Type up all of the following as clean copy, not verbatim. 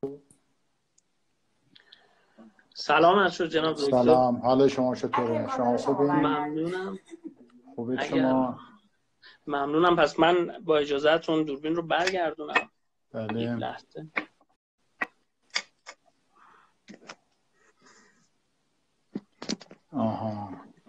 سلام از شد جناب دکتر. سلام، حال شما چطوره؟ شما خوبین؟ ممنونم. خوبید شما؟ ممنونم. پس من با اجازهتون دوربین رو برگردونم. بله. یک لحظه. آها.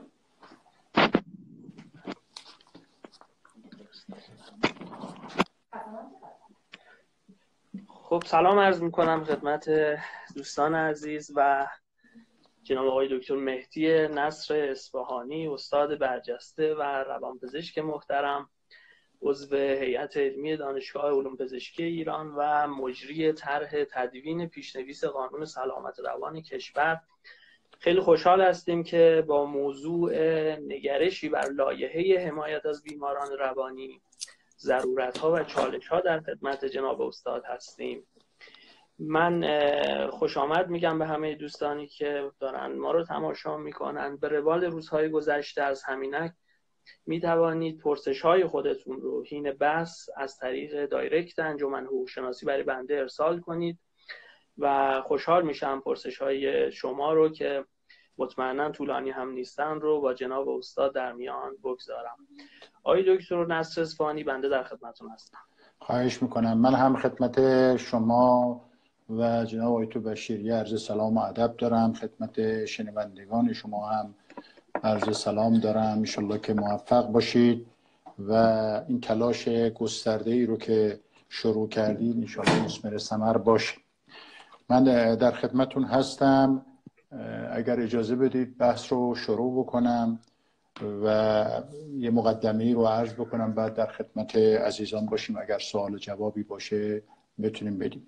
خب سلام عرض میکنم خدمت دوستان عزیز و جناب آقای دکتر مهدی نصر اصفهانی، استاد برجسته و روانپزشک محترم، عضو هیئت علمی دانشگاه علوم پزشکی ایران و مجری طرح تدوین پیشنویس قانون سلامت روان کشور. خیلی خوشحال هستیم که با موضوع نگرشی بر لایحه حمایت از بیماران روانی، ضرورت‌ها و چالش‌ها در خدمت جناب استاد هستیم. من خوش آمد میگم به همه دوستانی که دارن ما رو تماشا میکنن. به روال روزهای گذشته از همینک می توانید پرسش‌های خودتون رو حین بحث از طریق دایرکت انجمن حقوق شناسی برای بنده ارسال کنید و خوشحال میشم پرسش‌های شما رو که مطمئنا طولانی هم نیستن رو با جناب استاد در میان بگذارم. آقای دکتر نصر اصفهانی، بنده در خدمتتون هستم. خواهش میکنم. من هم خدمت شما و جناب آقای بشیری عرض سلام و ادب دارم. خدمت شنوندگان شما هم عرض سلام دارم. انشالله که موفق باشید و این تلاش گسترده‌ای رو که شروع کردید انشالله مثمر ثمر باشه. من در خدمتون هستم. اگر اجازه بدید بحث رو شروع بکنم و یه مقدمه‌ای رو عرض بکنم، بعد در خدمت عزیزان باشیم. اگر سوال و جوابی باشه بتونیم بدیم.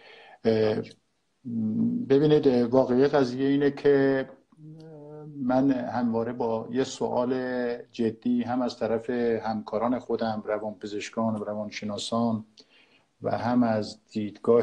ببینید، واقعی قضیه اینه که من همواره با یه سوال جدی هم از طرف همکاران خودم، روانپزشکان و روانشناسان، و هم از دیدگاه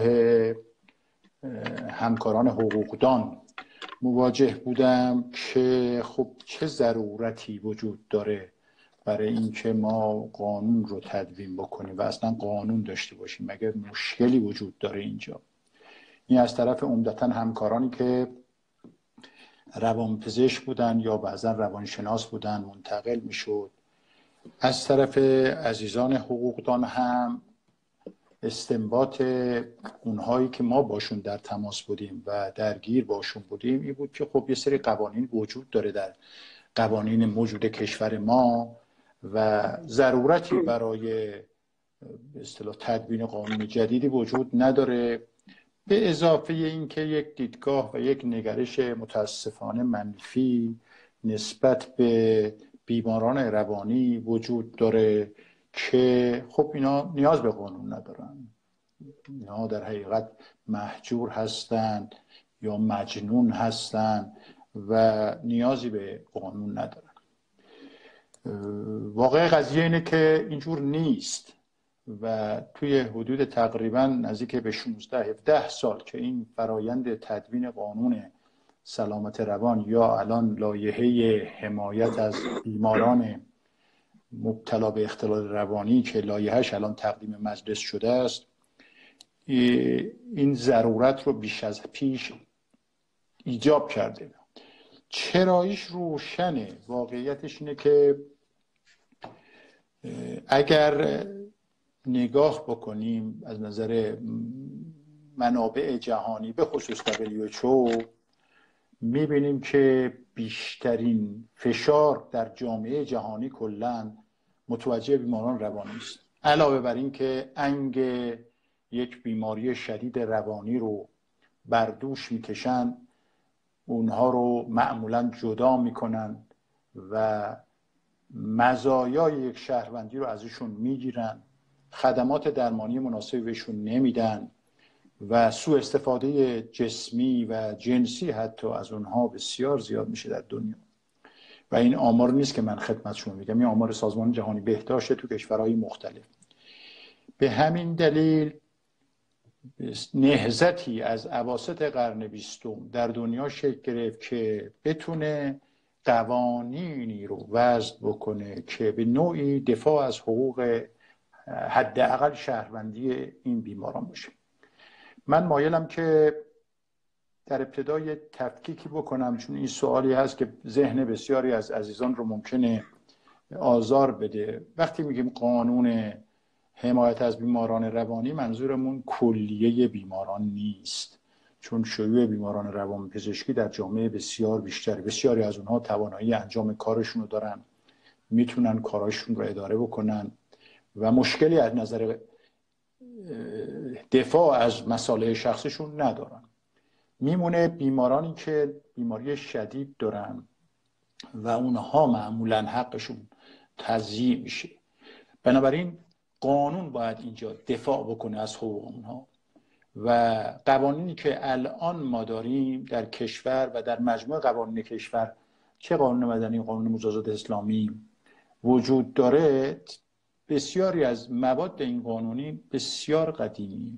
همکاران حقوقدان مواجه بودم که خب چه ضرورتی وجود داره برای اینکه ما قانون رو تدوین بکنیم و اصلا قانون داشته باشیم. مگر مشکلی وجود داره اینجا؟ این از طرف عمدتاً همکارانی که روانپزشک بودن یا بعضا روانشناس بودن منتقل میشد. از طرف عزیزان حقوقدان هم استنباط اونهایی که ما باشون در تماس بودیم و درگیر باشون بودیم این بود که خب یه سری قوانین وجود داره در قوانین موجود کشور ما و ضرورتی برای به اصطلاح تدوین قانون جدیدی وجود نداره، به اضافه اینکه یک دیدگاه و یک نگرش متاسفانه منفی نسبت به بیماران روانی وجود داره که خب اینا نیاز به قانون ندارن. اینا در حقیقت مهجور هستند یا مجنون هستند و نیازی به قانون ندارن. واقع قضیه اینه که اینجور نیست و توی حدود تقریبا نزدیک به 16-17 سال که این فرایند تدوین قانون سلامت روان یا الان لایحه حمایت از بیماران مبتلا به اختلال روانی که لایحه‌اش الان تقدیم مجلس شده است، این ضرورت رو بیش از پیش ایجاب کرده. چراییش روشنه. واقعیتش اینه که اگر نگاه بکنیم از نظر منابع جهانی به خصوص WHO، میبینیم که بیشترین فشار در جامعه جهانی کلاً متوجه بیماران روانی است. علاوه بر این که انگ یک بیماری شدید روانی رو بر دوش میکشن، اونها رو معمولاً جدا میکنن و مزایای یک شهروندی رو ازشون میگیرن، خدمات درمانی مناسبی بهشون نمیدن و سوء استفاده جسمی و جنسی حتی از اونها بسیار زیاد میشه در دنیا. و این آمار نیست که من خدمتشون میگم، این آمار سازمان جهانی بهداشت تو کشورهای مختلف. به همین دلیل نهضتی از اواسط قرن 20 در دنیا شکل گرفت که بتونه قوانینی رو وضع بکنه که به نوعی دفاع از حقوق حداقل شهروندی این بیماران باشه. من مایلم که در ابتدای تفکیکی بکنم، چون این سوالی هست که ذهن بسیاری از عزیزان رو ممکنه آزار بده. وقتی میگیم قانون حمایت از بیماران روانی، منظورمون کلیه بیماران نیست، چون شیوع بیماران روانپزشکی در جامعه بسیار بیشتره. بسیاری از اونها توانایی انجام کارشون رو دارن، میتونن کاراشون رو اداره بکنن و مشکلی از نظر دفاع از مسائل شخصیشون ندارن. میمونه بیمارانی که بیماری شدید دارن و اونها معمولا حقشون تضییع میشه. بنابراین قانون باید اینجا دفاع بکنه از حقوق اونها و قوانینی که الان ما داریم در کشور و در مجموع قوانین کشور، چه قانون مدنی، قانون مجازات اسلامی وجود داره، بسیاری از مواد این قانونی بسیار قدیمی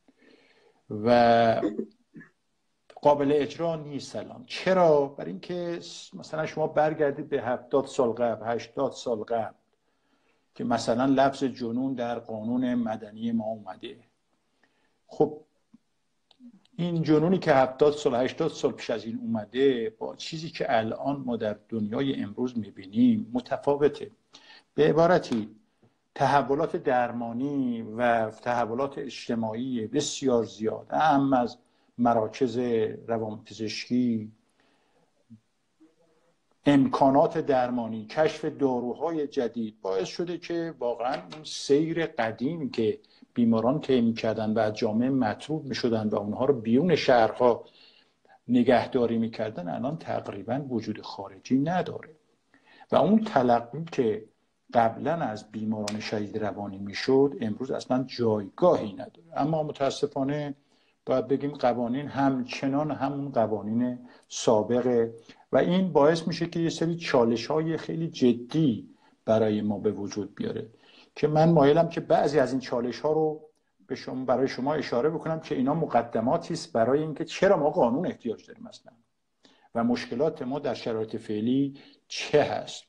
و قابل اجرا نیست الان. چرا؟ برای اینکه مثلا شما برگردید به 70 سال قبل، 80 سال قبل که مثلا لفظ جنون در قانون مدنی ما اومده. خب این جنونی که 70 سال 80 سال پیش از این اومده با چیزی که الان ما در دنیای امروز میبینیم متفاوته. به عبارتی تحولات درمانی و تحولات اجتماعی بسیار زیاد، اهم از مراکز روانپزشکی، امکانات درمانی، کشف داروهای جدید باعث شده که واقعا اون سیر قدیم که بیماران طی می‌کردن و از جامعه مطرود می‌شدن و اونها رو بیرون شهرها نگهداری می‌کردن الان تقریبا وجود خارجی نداره و اون تلقی که قبلا از بیماران شدید روانی میشد امروز اصلا جایگاهی نداره. اما متاسفانه باید بگیم قوانین همچنان همون قوانین سابقه و این باعث میشه که یه سری چالش‌های خیلی جدی برای ما به وجود بیاره که من مایلم که بعضی از این چالش‌ها رو برای شما اشاره بکنم که اینا مقدماتی است برای اینکه چرا ما قانون احتیاج داریم اصلا و مشکلات ما در شرایط فعلی چه هست.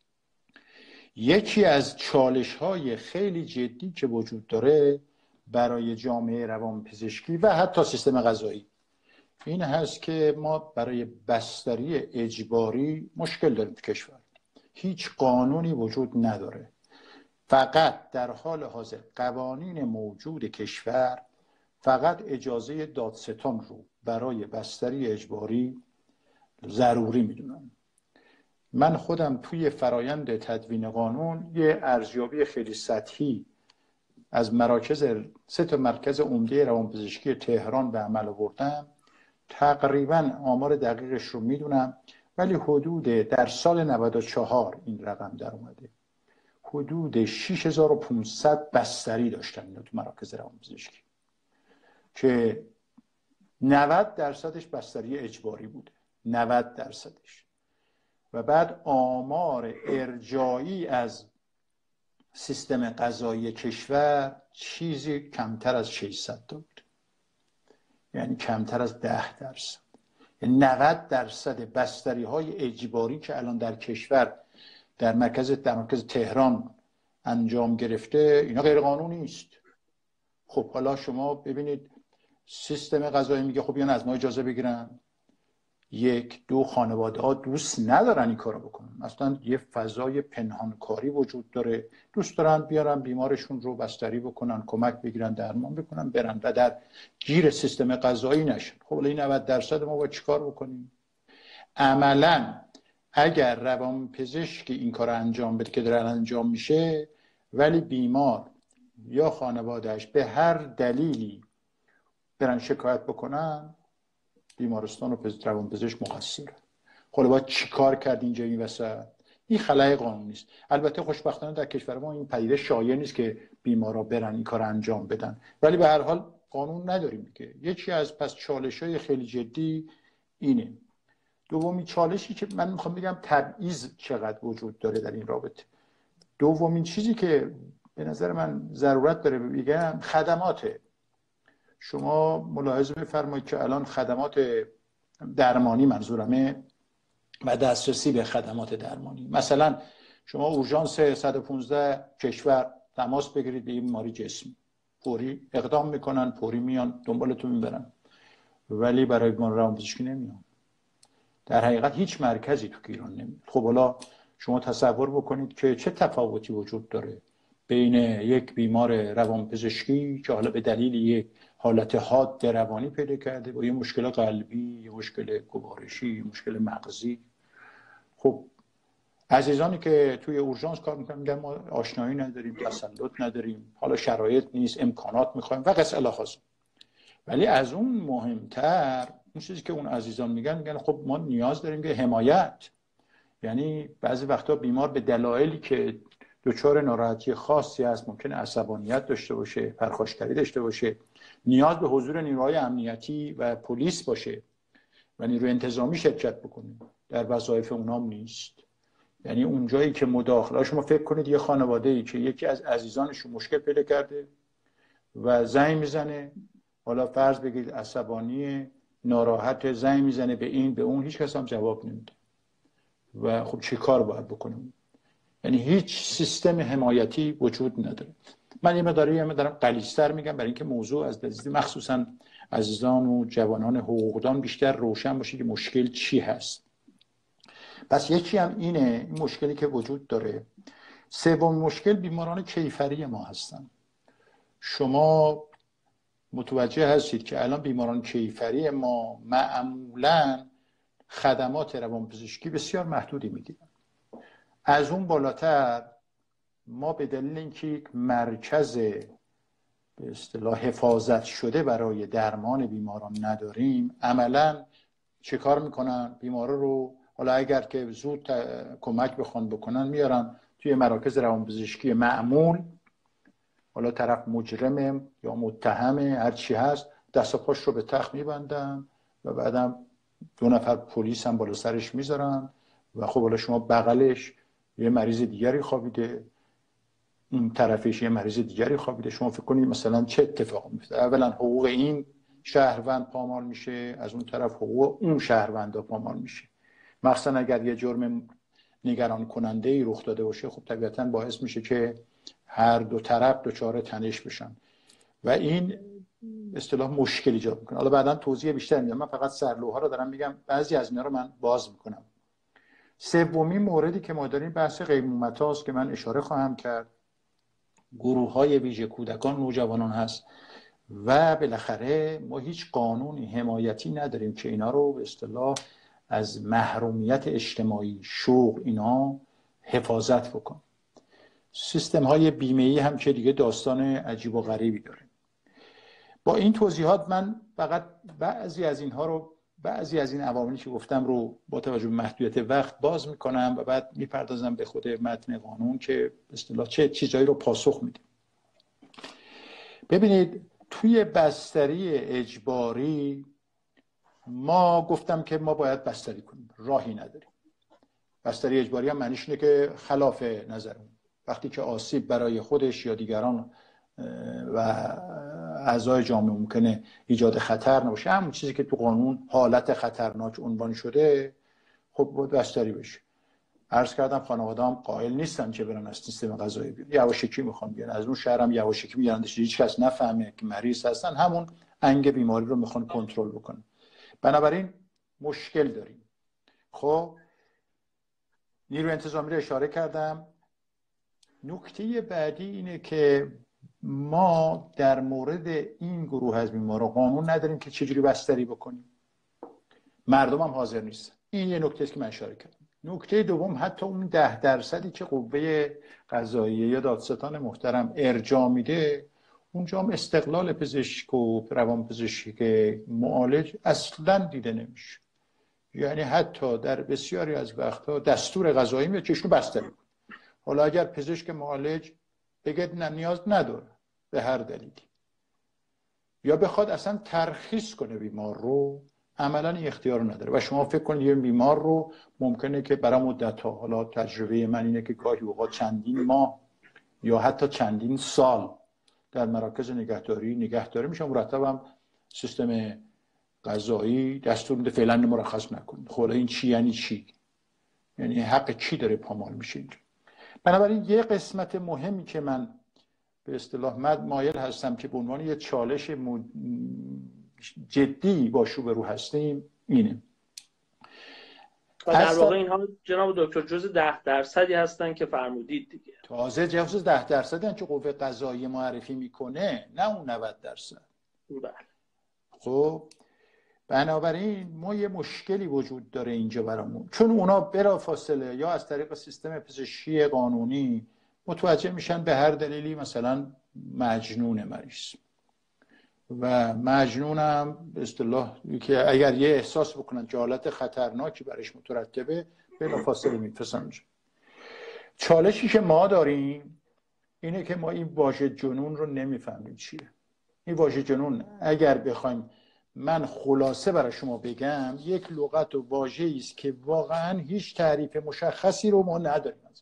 یکی از چالش‌های خیلی جدی که وجود داره برای جامعه روانپزشکی و حتی سیستم قضایی این هست که ما برای بستری اجباری مشکل داریم تو کشور. هیچ قانونی وجود نداره. فقط در حال حاضر قوانین موجود کشور فقط اجازه دادستان رو برای بستری اجباری ضروری میدونن. من خودم توی فرایند تدوین قانون یه ارزیابی خیلی سطحی از سه تا مرکز عمده روانپزشکی تهران به عمل آوردم. تقریبا آمار دقیقش رو میدونم ولی حدود در سال 94 این رقم در اومده حدود 6500 بستری داشتن اینا تو مراکز روانپزشکی که 90% بستری اجباری بوده، 90%. و بعد آمار ارجاعی از سیستم قضایی کشور چیزی کمتر از 600 تا بود، یعنی کمتر از 10%. یعنی 90% بستری های اجباری که الان در کشور در مرکز تهران انجام گرفته اینا غیر قانونی است. خب حالا شما ببینید سیستم قضایی میگه خب بیان از ما اجازه بگیرن. 1 2 خانواده ها دوست ندارن این کارو بکنن، اصلا یه فضای پنهانکاری وجود داره، دوست دارن بیارن بیمارشون رو بستری بکنن، کمک بگیرن، درمان بکنن، برن و در گیر سیستم قضایی نشن. خب این 90% ما باید چیکار بکنیم؟ عملا اگر روانپزشک این کار انجام بده که داره انجام میشه ولی بیمار یا خانوادهش به هر دلیلی برن شکایت بکنن، بیمارستان و روانپزشک مقصره. خب باید چیکار کرد اینجا این وسط؟ این خلای قانونی است. البته خوشبختانه در کشور ما این پدیده شایع نیست که بیمارا برن این کار انجام بدن، ولی به هر حال قانون نداریم دیگه. یکی از پس چالش‌های خیلی جدی اینه. دومین چالشی که من میخوام بگم تبعیض چقدر وجود داره در این رابطه. دومین چیزی که به نظر من ضرورت داره بگم خدماته. شما ملاحظه بفرمایید که الان خدمات درمانی منظورمه و دسترسی به خدمات درمانی، مثلا شما اورژانس 115 کشور تماس بگیرید به این بیماری جسمی، فوری اقدام میکنن، فوری میان دنبالتون میبرن، ولی برای بیمار روانپزشکی نمیان. در حقیقت هیچ مرکزی تو ایران نمیاد. خب حالا شما تصور بکنید که چه تفاوتی وجود داره بین یک بیمار روانپزشکی که حالا به دلیل یک حالت حاد روانی پیدا کرده با یه مشکل قلبی، یه مشکل گوارشی، یه مشکل مغزی. خب عزیزانی که توی اورژانس کار میکنن میگن ما آشنایی نداریم، تسلط نداریم، حالا شرایط نیست، امکانات میخوایم و قصه الاخاص. ولی از اون مهمتر اون چیزی که اون عزیزان میگن خب ما نیاز داریم به حمایت. یعنی بعضی وقتا بیمار به دلایلی که دچار ناراحتی خاصی هست، ممکنه عصبانیت داشته باشه، پرخاشگری داشته باشه، نیاز به حضور نیروهای امنیتی و پلیس باشه و نیروی انتظامی شرکت بکنه. در وظایف اونام نیست. یعنی اون جایی که مداخله، شما فکر کنید یه خانواده‌ای که یکی از عزیزانشون مشکل پیدا کرده و زنگ میزنه، حالا فرض بگید عصبانی، ناراحت، زنگ میزنه به این به اون، هیچ کس هم جواب نمیده و خب چه کار باید بکنیم؟ یعنی هیچ سیستم حمایتی وجود نداره. من یه مقدارم غلیظ‌تر میگم برای اینکه موضوع از دید مخصوصا عزیزان و جوانان حقوقدان بیشتر روشن باشه که مشکل چی هست. پس یکی هم اینه، این مشکلی که وجود داره. سومین مشکل بیماران کیفری ما هستن. شما متوجه هستید که الان بیماران کیفری ما معمولاً خدمات روانپزشکی بسیار محدودی میگیرن. از اون بالاتر ما به دلیل اینکه یک مرکز به اصطلاح حفاظت شده برای درمان بیماران نداریم، عملاً چه کار میکنن؟ بیمارا رو حالا اگر که زود کمک بخوان بکنن میارن توی مراکز روانپزشکی معمول، حالا طرف مجرمه یا متهمه هر چی هست، دست و پاش رو به تخت میبندن و بعدم 2 نفر پلیس هم بالا سرش میذارن و خب حالا شما بغلش یه مریض دیگری خوابیده، اون طرفش یه مریض دیگری خوابیده، شما فکر کنید مثلا چه اتفاقی میفته؟ اولا حقوق این شهروند پامال میشه، از اون طرف حقوق اون شهروندا پامال میشه. مثلا اگر یه جرم نگران کننده ای رخ داده باشه، خب طبیعتاً باعث میشه که هر دو طرف دچار تنش بشن و این اصطلاح مشکل ایجاد میکنه. حالا بعداً توضیح بیشتر میدم، من فقط سرلوحا رو دارم میگم، بعضی از اینا رو من باز میکنم. سومین موردی که ما داریم بحث قیمومت‌هاست که من اشاره خواهم کرد. گروه‌های ویژه کودکان، نوجوانان هست و بالاخره ما هیچ قانونی حمایتی نداریم که اینا رو به اصطلاح از محرومیت اجتماعی، شوق اینا حفاظت بکن. سیستم های بیمه‌ای هم که دیگه داستان عجیب و غریبی داره. با این توضیحات من فقط بعضی از این عواملی که گفتم رو با توجه به محدودیت وقت باز میکنم و بعد میپردازم به خود متن قانون که به اصطلاح چه چیزایی رو پاسخ میده. ببینید توی بستری اجباری ما گفتم که ما باید بستری کنیم، راهی نداریم. بستری اجباری هم معنیش اینه که خلاف نظرمون، وقتی که آسیب برای خودش یا دیگران و اعضای جامعه ممکنه ایجاد خطر نباشه، همون چیزی که تو قانون حالت خطرناک عنوان شده، خب باید بستری بشه. عرض کردم خانواده‌ام قائل نیستن که برن از سیستم قضایی بیان، یواشکی میخوان بیان از اون شهرم، یواشکی میارن هیچ کس نفهمه که مریض هستن، همون انگ بیماری رو میخوان کنترل بکنن. بنابراین مشکل داریم. خب نیروی انتظامی رو اشاره کردم. نکته بعدی اینه که ما در مورد این گروه از بیماران قانون نداریم که چجوری بستری بکنیم. مردم هم حاضر نیستن. این یه نکته است که من اشاره کردم. نکته دوم، حتی اون 10% که قوه قضاییه یا دادستان محترم ارجاع میده، اونجا هم استقلال پزشک و روانپزشک معالج اصلا دیده نمیشه. یعنی حتی در بسیاری از وقتها دستور قضایی میاد که ایشونو بستری کنه. حالا اگر پزشک معالج بگه نه نیاز نداره به هر دلیلی، یا بخواد اصلا ترخیص کنه بیمار رو، عملا این اختیار رو نداره. و شما فکر کنید یه بیمار رو ممکنه که برای مدت‌ها، حالا تجربه من اینه که گاهی اوقات چندین ماه یا حتی چندین سال در مراکز نگهداری میشه، مرتباً سیستم قضایی دستور میده فعلا مرخص نکنید. خب این چی یعنی چی؟ یعنی حق کی داره پامال میشه اینجا؟ بنابراین یه قسمت مهمی که من به اصطلاح من مایل هستم که به عنوان یه چالش جدی با روبرو هستیم اینه. و در واقع اینها جناب دکتر جز 10% هستن که فرمودید دیگه. تازه جز 10% که قوه قضاییه معرفی میکنه، نه اون 90%. بله. خب بنابراین ما یه مشکلی وجود داره اینجا برامون، چون اونا بلافاصله یا از طریق سیستم پزشکی قانونی متوجه میشن به هر دلیلی مثلا مجنون مریض، و مجنونم به اصطلاح که اگر یه احساس بکنن که حالت خطرناکی برش مترتبه بلافاصله میفرستن. چالشی که ما داریم اینه که ما این واژه جنون رو نمیفهمیم چیه. این واژه جنون اگر بخوایم من خلاصه برای شما بگم، یک لغت و واژه‌ای است که واقعا هیچ تعریف مشخصی رو ما نداریم ازش.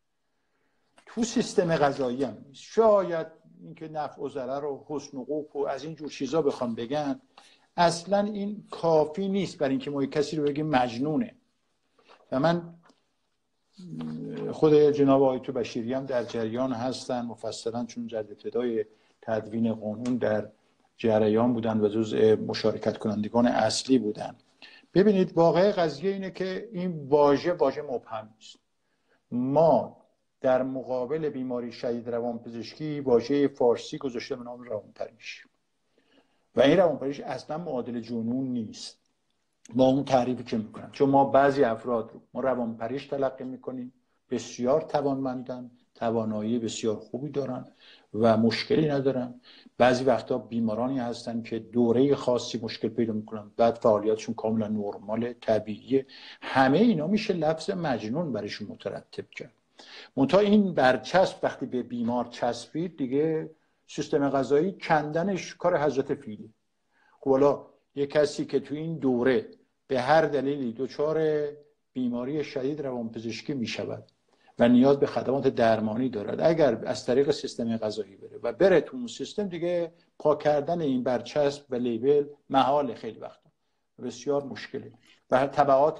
تو سیستم قضایی هم نیست. شاید اینکه نفع و ضرر و حسن و قبح و از این جور چیزا بخوام بگن، اصلا این کافی نیست برای اینکه ما کسی رو بگیم مجنونه. و من خود جناب آقای بشیری هم در جریان هستن مفصلا، چون در ابتدای تدوین قانون در جریان بودن و جزء مشارکت کنندگان اصلی بودن. ببینید واقع قضیه اینه که این واژه مبهم است. ما در مقابل بیماری شدید روانپزشکی واژه فارسی گذاشته به نام روانپریش، و این روانپریش اصلا معادل جنون نیست با اون تعریفی که میکنن. چون ما بعضی افراد رو ما روانپریش تلقی میکنیم، بسیار توانمندن، توانایی بسیار خوبی دارن و مشکلی ندارن. بعضی وقتا بیمارانی هستن که دوره خاصی مشکل پیدا میکنن، بعد فعالیتشون کاملا نرمال طبیعیه. همه اینا میشه لفظ مجنون برشون مترتب کرد. منتها این برچسب وقتی به بیمار چسبید دیگه سیستم قضایی کندنش کار حضرت فیلی. خب حالا یک کسی که تو این دوره به هر دلیلی دچار بیماری شدید روانپزشکی میشود و نیاز به خدمات درمانی دارد، اگر از طریق سیستم قضایی بره تو اون سیستم، دیگه پاک کردن این برچسب و لیبل محال خیلی وقتا بسیار مشکله و تبعات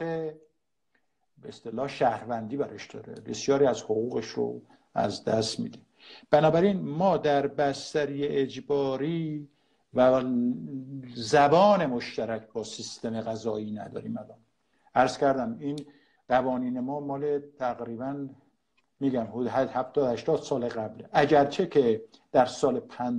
به اصطلاح شهروندی برش داره، بسیاری از حقوقش رو از دست میده. بنابراین ما در بستری اجباری و زبان مشترک با سیستم قضایی نداریم. الان عرض کردم این قوانین ما مال تقریبا میگم 70-80 سال قبله، اگرچه که در سال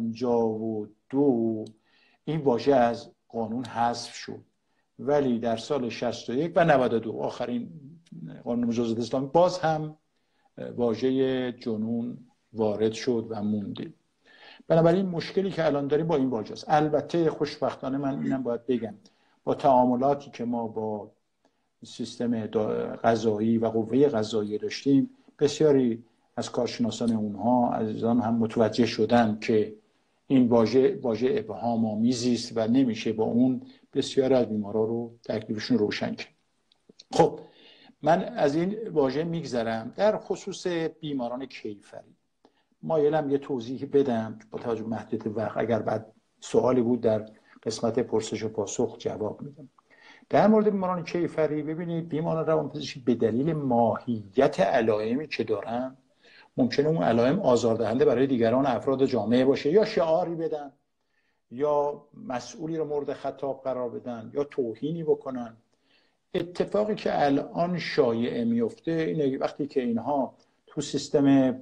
52 این واژه از قانون حذف شد، ولی در سال 61 و 92 آخرین قانون مجازات اسلامی باز هم واژه جنون وارد شد و مونده. بنابراین مشکلی که الان داریم با این واژه است. البته خوشبختانه من اینم باید بگم با تعاملاتی که ما با سیستم قضایی و قوه قضاییه داشتیم، بسیاری از کارشناسان اونها عزیزان هم متوجه شدن که این واژه ابهام آمیزی است و نمیشه با اون بسیار از بیمارا رو تکلیفشون روشن کرد. خب من از این واژه میگذرم. در خصوص بیماران کیفری مایلم یه توضیح بدم با توجه به محدودیت وقت. اگر بعد سوالی بود در قسمت پرسش و پاسخ جواب میدم. در مورد بیماران کیفری ببینید، بیماران روانپزشکی به دلیل ماهیت علائمی که دارن ممکنه اون علائم آزاردهنده برای دیگران افراد جامعه باشه، یا شعاری بدن یا مسئولی رو مورد خطاب قرار بدن یا توهینی بکنن. اتفاقی که الان شایعه میفته اینه وقتی که اینها تو سیستم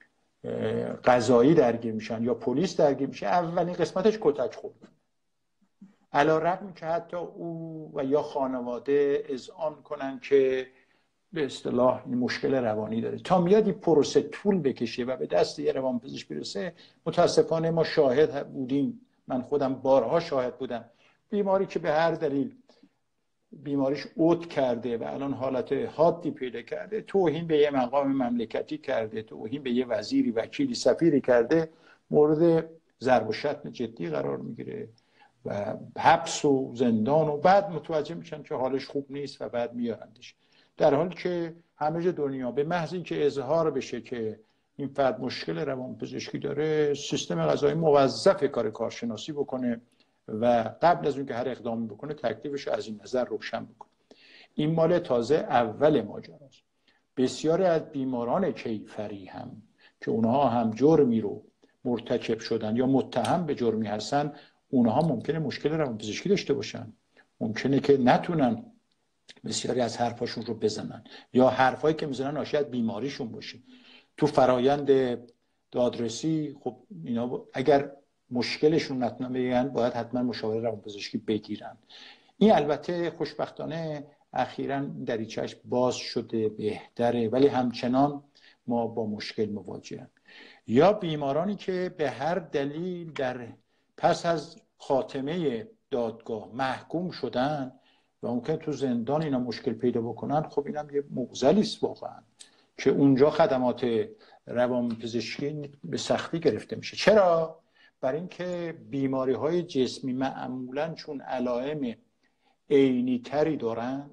قضایی درگیر میشن یا پلیس درگیر میشه، اولین قسمتش کتک خوردن، علی‌رغم که حتی او و یا خانواده اذعان کنن که به اصطلاح این مشکل روانی داره. تا میاد این پروسه طول بکشه و به دست یه روانپزشک برسه، متاسفانه ما شاهد بودیم، من خودم بارها شاهد بودم، بیماری که به هر دلیل بیماریش عود کرده و الان حالت حادی پیدا کرده، توهین به یه مقام مملکتی کرده، توهین به یه وزیری، وکیلی، سفیری کرده، مورد ضرب و شتم جدی قرار میگیره و حبس و زندان، و بعد متوجه میشن که حالش خوب نیست و بعد میارندش. در حالی که همه جا دنیا به محض اینکه اظهار بشه که این فرد مشکل روانپزشکی داره، سیستم قضایی موظف کار کارشناسی بکنه و قبل از اون که هر اقدامی بکنه تکلیفش از این نظر روشن بکنه. این مال تازه اول ماجراست. بسیاری از بیماران کیفری هم که اونها هم جرمی رو مرتکب شدن یا متهم به جرمی هستن، اونها ممکنه مشکل روانپزشکی داشته باشن، ممکنه که نتونن بسیاری از حرفاشون رو بزنن یا حرفایی که میزنن ناشی از بیماریشون باشه. تو فرایند دادرسی خب اینا اگر مشکلشون نتونن بگن باید حتما مشاوره روانپزشکی بگیرن. این البته خوشبختانه اخیراً دریچه‌اش باز شده، بهتره، ولی همچنان ما با مشکل مواجهیم. یا بیمارانی که به هر دلیل در پس از خاتمه دادگاه محکوم شدن و ممکن تو زندان اینا مشکل پیدا بکنن، خب اینم یه معضلی است واقعا که اونجا خدمات روانپزشکی به سختی گرفته میشه. چرا؟ برای اینکه بیماری‌های جسمی معمولاً چون علائم عینی تری دارن،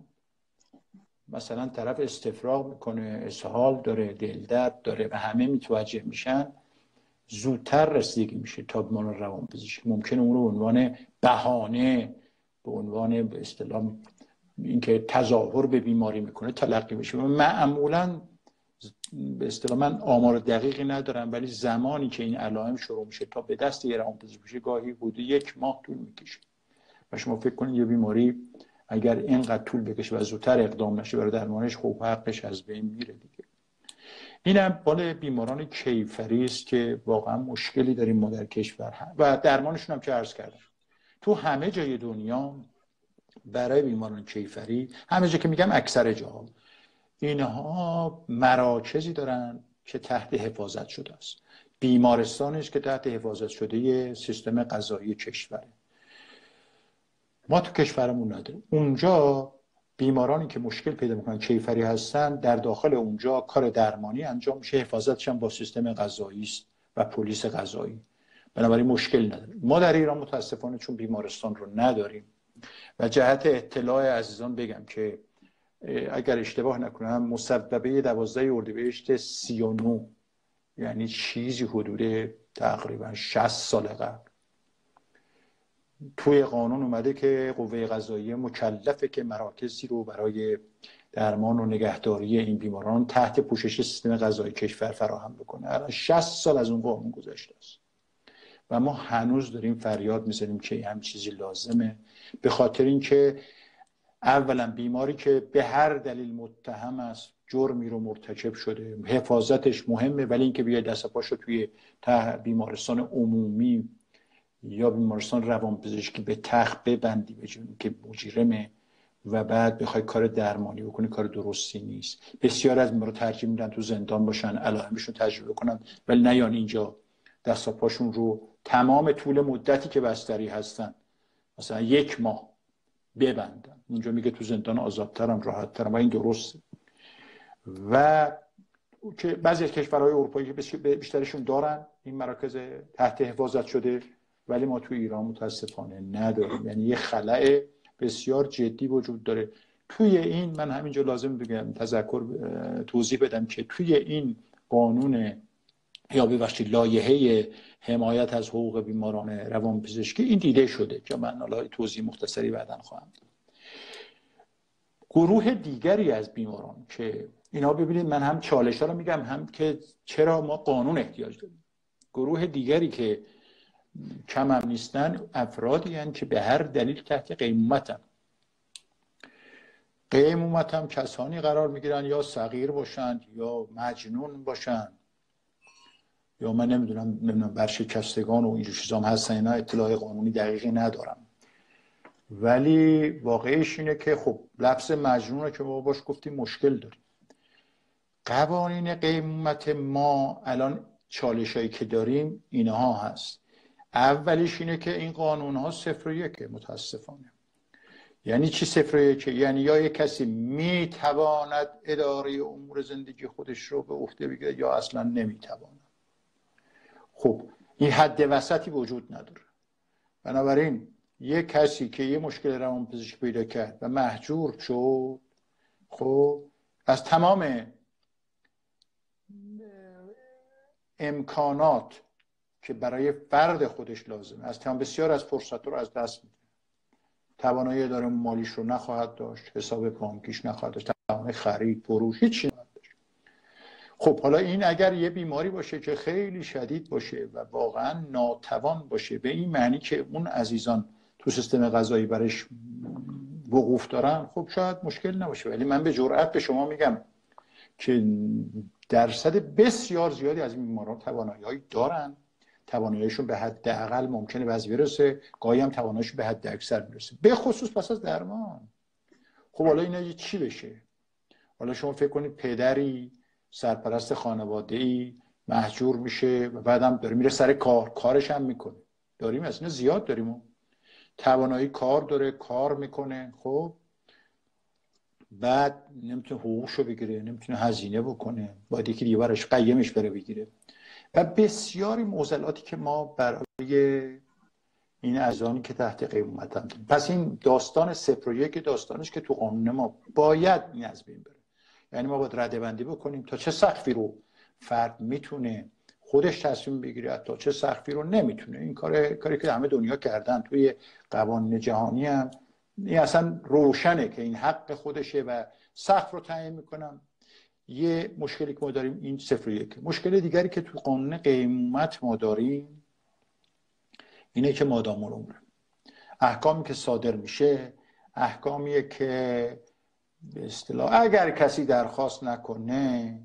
مثلا طرف استفراغ میکنه، اسهال داره، دلدرد داره و همه متوجه میشن، زودتر رسیدگی میشه تا بیمار روانپزشکی. ممکنه اون رو عنوان بهانه، به عنوان به اصطلاح اینکه تظاهر به بیماری میکنه تلقی بشه. معمولا به اصطلاح من آمار دقیقی ندارم، ولی زمانی که این علائم شروع میشه تا به دست یه روانپزشک بشه گاهی حدود 1 ماه طول میکشه. و شما فکر کنید یه بیماری اگر اینقدر طول بکشه و زودتر اقدام نشه برای درمانش، خب حقش از بین میره دیگه. اینم مال بیماران کیفری است که واقعا مشکلی داریم ما در کشور و درمانشون هم که عرض کردم تو همه جای دنیا برای بیماران کیفری، همه جا که میگم اکثر جاها، اینها مراکزی دارن که تحت حفاظت شده است، بیمارستانش که تحت حفاظت شده سیستم قضایی کشوره. ما تو کشورمون نداریم. اونجا بیمارانی که مشکل پیدا میکنن کیفری هستن، در داخل اونجا کار درمانی انجام میشه، حفاظتش هم با سیستم قضایی است و پلیس قضایی، بنابراین مشکل نداره. ما در ایران متاسفانه چون بیمارستان رو نداریم و جهت اطلاع عزیزان بگم که اگر اشتباه نکنم مصوبه 12 اردیبهشت 39، یعنی چیزی حدود تقریبا 60 سال قبل، توی قانون اومده که قوه قضاییه مکلفه که مراکزی رو برای درمان و نگهداری این بیماران تحت پوشش سیستم قضایی کشور فراهم بکنه. الان 60 سال از اون قانون گذشته است و ما هنوز داریم فریاد میزنیم که همین چیزی لازمه، به خاطر اینکه اولا بیماری که به هر دلیل متهم است، جرمی رو مرتکب شده، حفاظتش مهمه، ولی اینکه بیاید دست پاشو توی بیمارستان عمومی یا بیمارستان روانپزشکی به تخت ببندی بجونی که مجرمه و بعد بخوای کار درمانی بکنی، کار درستی نیست. بسیار از بیمارا ترجیح میدن تو زندان باشن، علائمشون تجربه کنن، ولی نیان اینجا دست و پاشون رو تمام طول مدتی که بستری هستن، مثلا 1 ماه ببندن. اونجا میگه تو زندان آزادترم، راحتترم و این درسته. و که بعضی از کشورهای اروپایی که بیشترشون دارن این مراکز تحت حفاظت شده، ولی ما تو ایران متاسفانه نداریم. یعنی یه خلأ بسیار جدی وجود داره توی این. من همینجا لازم بگم توضیح بدم که توی این قانون یا ببخشید لایحه حمایت از حقوق بیماران روانپزشکی این دیده شده که من حالا توضیح مختصری بعداً خواهم داد. گروه دیگری از بیماران که اینا ببینید من هم چالش‌ها رو میگم هم که چرا ما قانون احتیاج داریم. گروه دیگری که کم هم نیستن افرادی هستند که به هر دلیل تحت قیمومتن. قیمومت هم کسانی قرار میگیرن یا صغیر باشند یا مجنون باشند یا من نمیدونم برشکستگان و اینجور چیزا هم هستن. اینا اطلاع قانونی دقیقی ندارم، ولی واقعیش اینه که خب لفظ مجنون رو که ما باش گفتیم مشکل داریم. قوانین قیمومت ما الان چالشایی که داریم اینها هست. اولیش اینه که این قانون ها 0 و 1 متاسفانه. یعنی چی 0 و 1؟ یعنی یا یک کسی میتواند اداره امور زندگی خودش رو به عهده بگیره یا اصلا نمیتواند. خب این حد وسطی وجود نداره. بنابراین یک کسی که یه مشکل روانپزشکی پیدا کرد و محجور شد، خب از تمام امکانات که برای فرد خودش لازمه، از تمام بسیار از فرصت رو از دست میده. توانایی اداره مالیش رو نخواهد داشت، حساب بانکیش نخواهد داشت، توانایی خرید، فروش، هیچ چیزی نخواهد داشت. خب حالا این اگر یه بیماری باشه که خیلی شدید باشه و واقعا ناتوان باشه، به این معنی که اون عزیزان تو سیستم غذایی برش وقوف دارن، خب شاید مشکل نباشه. ولی من به جرئت به شما میگم که درصد بسیار زیادی از این بیماران توانایی‌هایی دارن، تواناییشون به حد اقل ممکنه بعضی برسه، گاهی هم تواناییشون به حد اکثر برسه، به خصوص پس از درمان. خب حالا اینا چی بشه؟ حالا شما فکر کنید پدری سرپرست خانواده‌ای مهجور میشه و بعدم داره میره سر کارش هم میکنه. داریم اصلا زیاد داریم، توانایی کار داره، کار میکنه، خب بعد نمیتونه حقوقشو بگیره، نمیتونه هزینه بکنه، باید یکی دیگه براش قیمش بره بگیره و بسیاری معضلاتی که ما برای این عزیزانی که تحت قیمت هم داریم. پس این داستان 0 و 1 داستانش که تو قانون ما باید این از بین بره. یعنی ما باید رده‌بندی بکنیم تا چه سقفی رو فرد میتونه خودش تصمیم بگیره، تا چه سقفی رو نمیتونه. این کاری که همه دنیا کردن توی قوانین جهانی هم این اصلا روشنه که این حق خودشه و سقف رو تعیین میکنم. یه مشکلی که ما داریم این 0 و 1. مشکل دیگری که تو قانون قیمومت ما داریم اینه که مادام العمر احکامی که صادر میشه احکامیه که به اصطلاح اگر کسی درخواست نکنه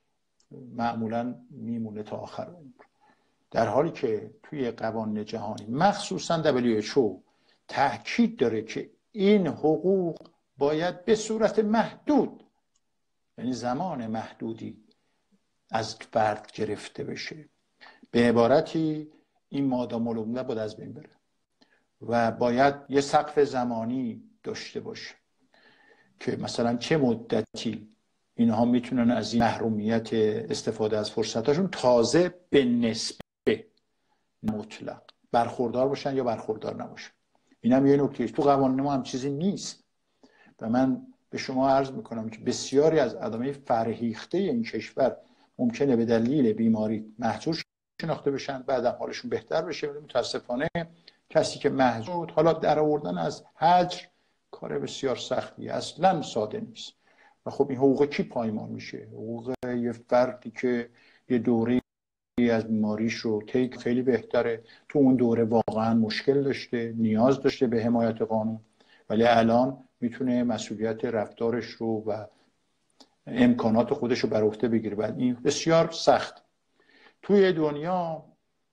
معمولا میمونه تا آخر عمر، در حالی که توی قوانین جهانی مخصوصا WHO تاکید داره که این حقوق باید به صورت محدود، یعنی زمان محدودی از فرد گرفته بشه. به عبارتی این مادام العمر باید از بین بره و باید یه سقف زمانی داشته باشه که مثلا چه مدتی اینها میتونن از این محرومیت استفاده از فرصتاشون تازه به نسبه مطلق برخوردار باشن یا برخوردار نباشن. این هم یه نکته تو قوانین ما هم چیزی نیست و من به شما عرض میکنم که بسیاری از آدمای فرهیخته این کشور ممکنه به دلیل بیماری محجور شناخته بشن، بعدم حالشون بهتر بشه. ولی متاسفانه کسی که محجور، حالا در آوردن از حجر کار بسیار سختی، اصلا ساده نیست. و خب این حقوق کی پایمال میشه؟ حقوق یه فردی که یه دوره از بیماریش رو تیک خیلی بهتره، تو اون دوره واقعا مشکل داشته، نیاز داشته به حمایت قانون، ولی الان میتونه مسئولیت رفتارش رو و امکانات خودش رو بر عهده بگیره. بعد این بسیار سخت. توی دنیا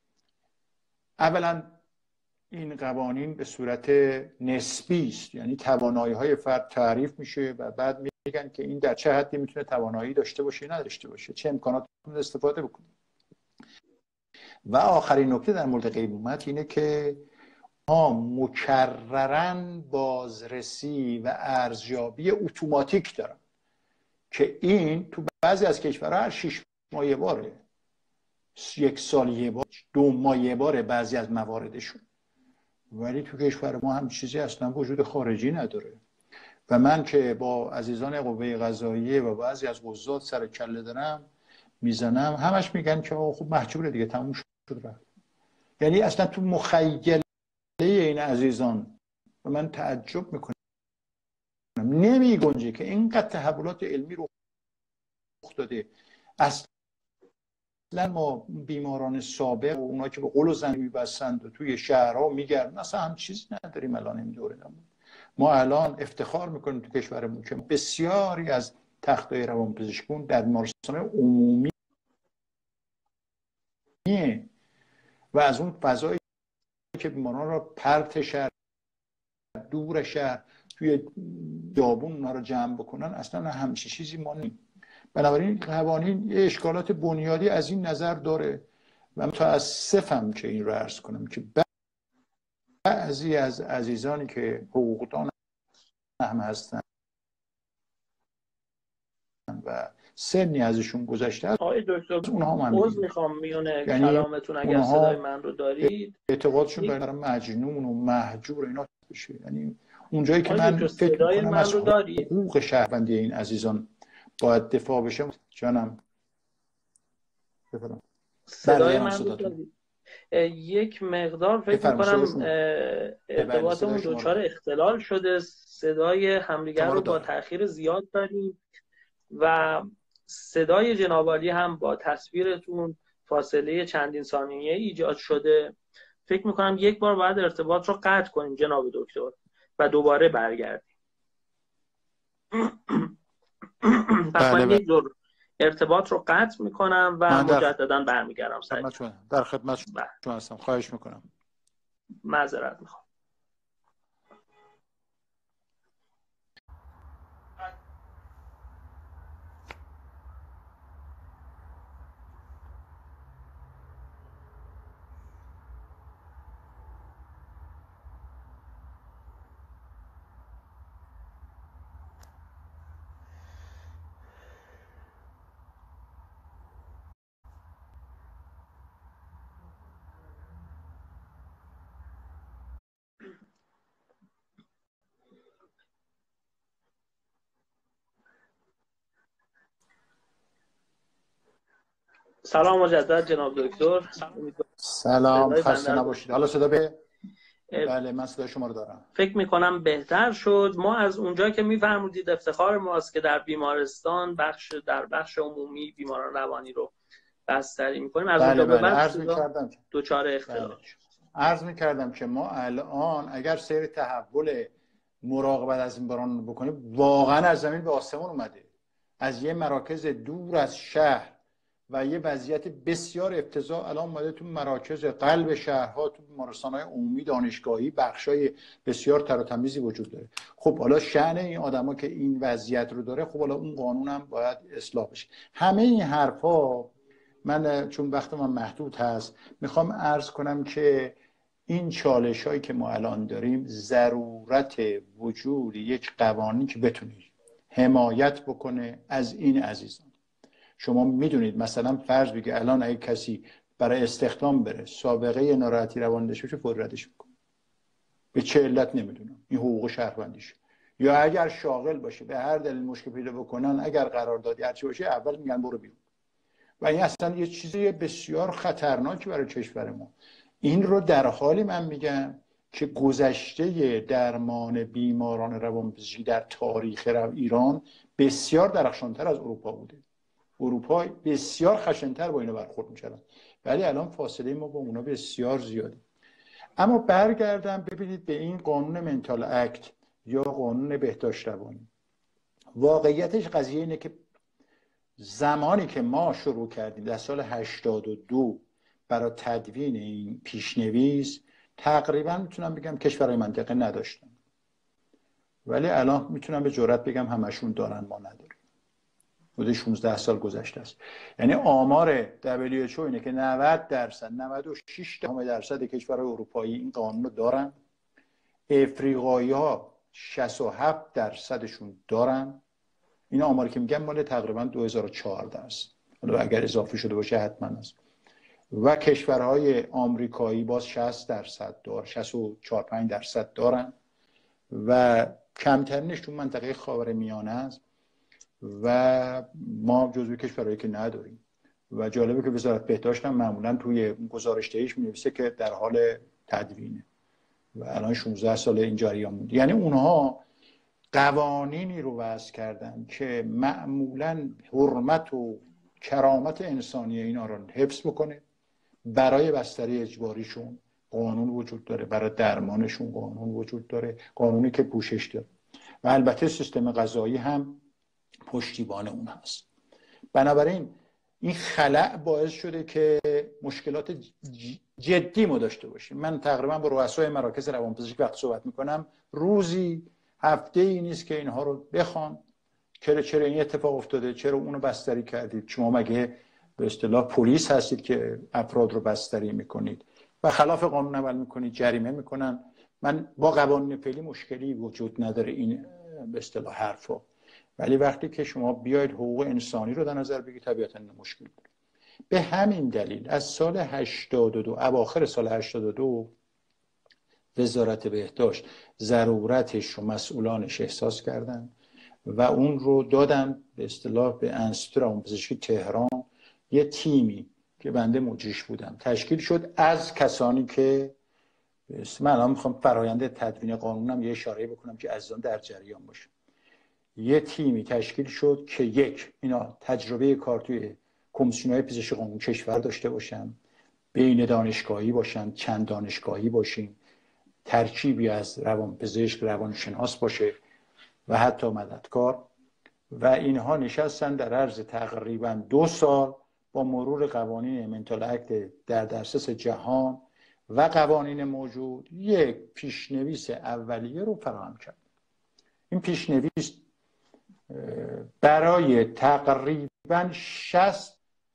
اولا این قوانین به صورت نسبی است، یعنی توانایی‌های فرد تعریف میشه و بعد میگن که این در چه حدی میتونه توانایی داشته باشه نداشته باشه، چه امکاناتی میتونه استفاده بکنه. و آخرین نکته در مورد قیمومت اینه که ما مکرراً بازرسی و ارزیابی اتوماتیک دارن که این تو بعضی از کشورها هر 6 ماه یه باره، 1 سال یه بار، 2 ماه یه باره بعضی از مواردشون. ولی تو کشور ما هم چیزی اصلا وجود خارجی نداره. و من که با عزیزان قوه قضاییه و بعضی از قضات سر کله دارم میزنم، همش میگن که خب محجوره دیگه، تموم شد رفت. یعنی اصلا تو مخیله این عزیزان و من تعجب میکنم نمی گنجه که اینقدر تحولات علمی رخ داده. اصلا ما بیماران سابق و اونا که به قل و زنی میبستند و توی شهرها میگردن اصلا هم چیزی نداریم الان این دوره. ما الان افتخار میکنیم تو کشورمون که بسیاری از تختای روانپزشکون در بیمارستان عمومی و از اون فضایی که بیماران را پرت شهر، دور شهر، توی خیابون اونا رو جمع بکنن، اصلا همچین چیزی ما نیم. بنابراین قوانین یه اشکالات بنیادی از این نظر داره و متاسفم که این رو عرض کنم که بعضی از عزیزانی که حقوقدان هم هستن و سنی ازشون گذشته است، آقای دکتر عذر میخوام میونه کلامتون اگر صدای من رو دارید، اعتقادشون برای مجنون و مهجور اینا بشه. یعنی اونجایی که من فکر میکنم از حقوق شهروندی این عزیزان باید دفاع بشه. جانم بفرمایید. صدای من رو دارید؟ یک مقدار فکر میکنم ارتباطمون دچار اختلال شده، صدای همدیگر رو با تأخیر زیاد داریم و صدای جناب عالی هم با تصویرتون فاصله چندین ثانیه ایجاد شده. فکر میکنم یک بار باید ارتباط رو قطع کنیم جناب دکتر و دوباره برگردیم. پس من یک دور ارتباط رو قطع میکنم و مجددا برمیگردم. در خدمت شما هستم. خواهش میکنم. معذرت میخوام. سلام مجدد جناب دکتر. سلام، خسته نباشید. حالا صدا بله، من صدای شما رو دارم. فکر میکنم بهتر شد. ما از اونجا که میفرمودید افتخار ماست که در بیمارستان در بخش عمومی بیماران روانی رو بستری میکنیم. از اونجا به بعد دوچار اختلال شد. عرض میکردم که ما الان اگر سیر تحول مراقبت از بیماران بکنیم، واقعا از زمین به آسمون اومده. از یه مراکز دور از شهر و یه وضعیت بسیار افتضاح الان اومده تو مراکز قلب شهرها، تو بیمارستان‌های عمومی، دانشگاهی، بخشای بسیار تر و تمیزی وجود داره. خب حالا شأن این آدما که این وضعیت رو داره، خب حالا اون قانون هم باید اصلاح بشه. همه این حرفا، من چون وقت من محدود هست میخوام عرض کنم که این چالش‌هایی که ما الان داریم ضرورت وجود یک قوانینی که بتونه حمایت بکنه از این عزیزان. شما میدونید مثلا فرض بگی الان اگه کسی برای استخدام بره سابقه ناراحتی روانی داشته باشه، فوری ردش میکنه. به چه علت نمیدونم، این حقوق شهروندیشه. یا اگر شاغل باشه به هر دلیل مشکل پیدا بکنن، اگر قراردادی هرچی باشه اول میگن برو بیرون. و این اصلا یه چیزی بسیار خطرناکی برای کشور ما. این رو در حالی من میگم که گذشته درمان بیماران روانپزشکی در تاریخ ایران بسیار درخشانتر از اروپا بوده. اروپا بسیار خشن‌تر با اینا برخورد می‌کردن، ولی الان فاصله ما با اونا بسیار زیاده. اما برگردم ببینید به این قانون منتال اکت یا قانون بهداشت روانی. واقعیتش قضیه اینه که زمانی که ما شروع کردیم در سال 82 برای تدوین این پیشنویس، تقریبا میتونم بگم کشورهای منطقه نداشتن، ولی الان میتونم به جرئت بگم همشون دارن، ما نداریم. حدود 16 سال گذشته است. یعنی آمار WHO اینه که 96% کشورهای اروپایی این قانون رو دارن. افریقایی ها 67%شون دارن. این آماری که میگم مال تقریبا 2014 است. حالا اگر اضافه شده باشه حتما است. و کشورهای آمریکایی باز 60% دار، 64-65% دارن و کمترینش تو منطقه خاورمیانه است و ما جزو کشورهایی که نداریم. و جالبه که وزارت بهداشت هم معمولا توی گزارش‌دهیش می‌نویسه که در حال تدوینه و الان 16 سال این جریان بود. یعنی اونها قوانینی رو وضع کردن که معمولا حرمت و کرامت انسانی اینا رو حفظ بکنه. برای بستری اجباریشون قانون وجود داره، برای درمانشون قانون وجود داره، قانونی که پوشش داره و البته سیستم قضایی هم پشتیبان اون هست. بنابراین این خلأ باعث شده که مشکلات جدی ما داشته باشیم. من تقریبا با رؤسای مراکز روانپزشکی وقت صحبت میکنم، روزی هفته ای نیست که اینها رو بخوان چرا این اتفاق افتاده، چرا اونو بستری کردید، شما مگه به اصطلاح پلیس هستید که افراد رو بستری میکنید و خلاف قانون عمل میکنید، جریمه میکنن. من با قوانین فعلی مشکلی وجود نداره این به اصطلاح حرفا، ولی وقتی که شما بیاید حقوق انسانی رو در نظر بگیرید طبیعتاً مشکل داره. به همین دلیل از سال 82 اواخر سال 82 وزارت بهداشت ضرورتش و مسئولانش احساس کردن و اون رو دادن به اصطلاح به انستیتوت روانپزشکی تهران. یه تیمی که بنده مجریش بودم تشکیل شد از کسانی که من الان میخوام فرآیند تدوین قانونم یه اشاره بکنم که عزیزان در جریان باشه. یه تیمی تشکیل شد که اینا تجربه کار توی کمیسیون‌های پزشکی قانون کشور داشته باشن، بین دانشگاهی باشن، چند دانشگاهی باشیم، ترکیبی از روانپزشک، روانشناس باشه و حتی مددکار، و اینها نشستن در عرض تقریبا 2 سال با مرور قوانین منتال اکت در دسترس جهان و قوانین موجود یک پیشنویس اولیه رو فراهم کرد. این پیشنویس برای تقریبا 60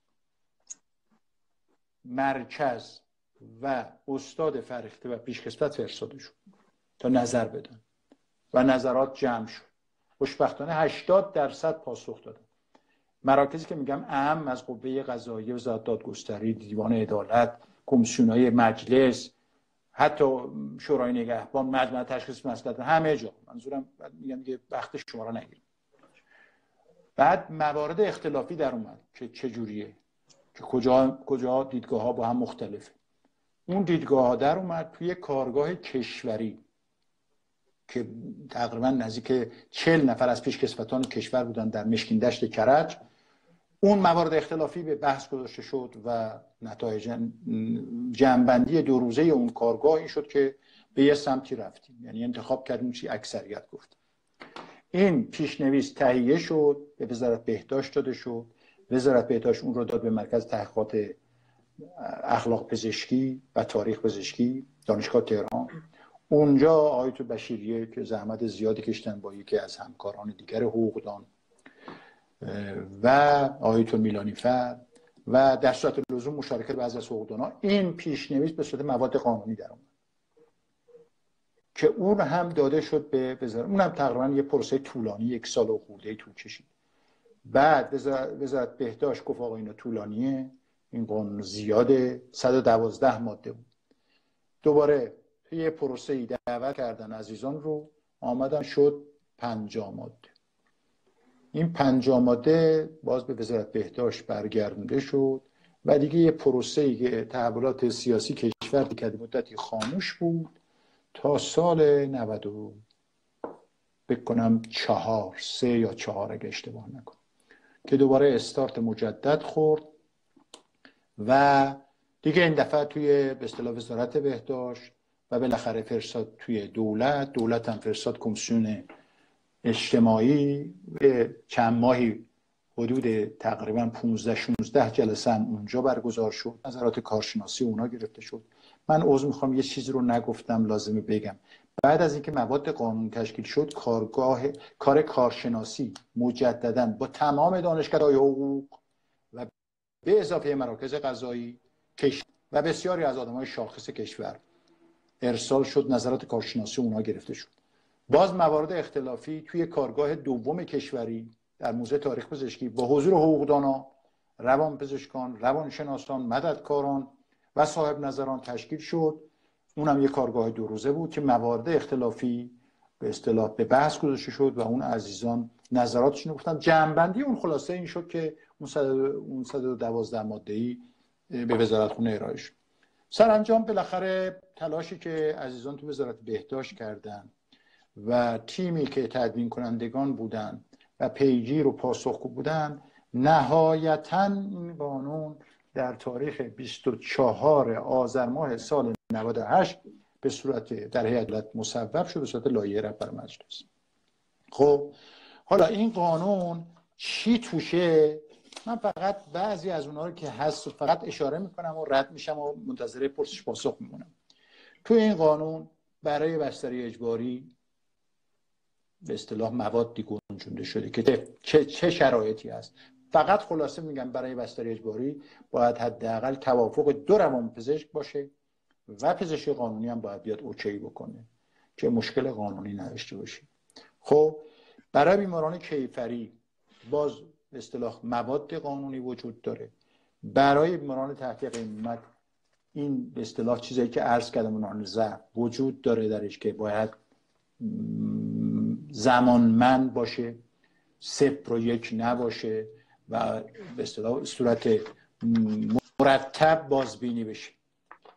مرکز و استاد فرهیخته و پیشکسوت فرستاده شد تا نظر بدن و نظرات جمع شد. خوشبختانه 80% پاسخ دادن. مراکزی که میگم اهم از قوه قضاییه، وزارت دادگستری، دیوان عدالت، کمیسیون‌های مجلس، حتی شورای نگهبان، مجمع تشخیص مسئله، همه جا. منظورم میگم که وقت شما را نگیریم. بعد موارد اختلافی در اومد که چجوریه، که کجا دیدگاه ها با هم مختلفه. اون دیدگاه ها در اومد توی کارگاه کشوری که تقریبا نزدیک 40 نفر از پیشکسوتان کشور بودن در مشکین دشت کرج. اون موارد اختلافی به بحث گذاشته شد و نتایج جمع‌بندی 2 روزه اون کارگاه این شد که به یه سمتی رفتیم، یعنی انتخاب کردیم چی اکثریت گفت. این پیشنویس تهیه شد، به وزارت بهداشت داده شد، وزارت بهداشت اون رو داد به مرکز تحقیقات اخلاق پزشکی و تاریخ پزشکی دانشگاه تهران. اونجا آیت بشیریه که زحمت زیادی کشتن با یکی از همکاران دیگر حقوقدان و آیت میلانیفر و در صورت لزوم مشارکت بعضی از حقوقدانان، این پیشنویس به صورت مواد قانونی در اومد که اون هم داده شد به وزارت. اونم تقریبا یه پروسه طولانی 1 سال و خورده طول کشید. بعد وزارت بهداشت گفت آقا اینا طولانیه، این قانون زیاده، 112 ماده بود. دوباره توی یه پروسه‌ای دعوت کردن عزیزان رو، آمدن شد 50 ماده. این 50 ماده باز به وزارت بهداشت برگردونده شد و دیگه یه پروسه‌ای که تحولات سیاسی کشور که مدتی خاموش بود تا سال 90 بکنم 3 یا 4 اگه اشتباه نکنم که دوباره استارت مجدد خورد و دیگه این دفعه توی به اصطلاح وزارت بهداشت و بالاخره فرستاد توی دولت هم فرستاد کمیسیون اجتماعی. چند ماهی حدود تقریبا 15-16 جلسه هم اونجا برگزار شد، نظرات کارشناسی اونا گرفته شد. من عذر میخوام یه چیزی رو نگفتم، لازمه بگم. بعد از اینکه مواد قانون تشکیل شد، کار کارشناسی مجددا با تمام دانشکده‌های حقوق و به اضافه مراکز قضایی و بسیاری از آدمای شاخص کشور ارسال شد، نظرات کارشناسی اونها گرفته شد. باز موارد اختلافی توی کارگاه دوم کشوری در موزه تاریخ پزشکی با حضور حقوقدانا، روانپزشکان، روانشناسان، مددکاران و صاحب نظران تشکیل شد. اونم یه کارگاه 2 روزه بود که موارد اختلافی به اصطلاح به بحث گذاشته شد و اون عزیزان نظراتشون رو گفتن. جمع‌بندی اون خلاصه این شد که اون 112 ماده‌ای به وزارتخونه ارائه شد. سرانجام بالاخره تلاشی که عزیزان تو وزارت بهداشت کردن و تیمی که تدوین کنندگان بودن و پیگیر و پاسخگو بودن، نهایتاً این قانون در تاریخ 24 آذر ماه سال 98 به صورت در هیئت دولت مصوب شد به صورت لایحه رهبر مجلس. خب حالا این قانون چی توشه؟ من فقط بعضی از اونها رو که هست فقط اشاره میکنم و رد میشم و منتظر پرسش پاسخ میمونم. تو این قانون برای بستری اجباری به اصطلاح موادی گنجونده شده که چه شرایطی هست. فقط خلاصه میگم برای بستری اجباری باید حداقل توافق 2 روانپزشک باشه و پزشک قانونی هم باید بیاد اوکی بکنه که مشکل قانونی نداشته باشیم. خب برای بیماران کیفری باز به اصطلاح مواد قانونی وجود داره. برای بیماران تحت قیمت این به اصطلاح چیزایی که عرض کردم اونان ضعف وجود داره درش که باید زمانمند باشه، 0 و 1 نباشه و به اصطلاح صورت مرتب بازبینی بشه.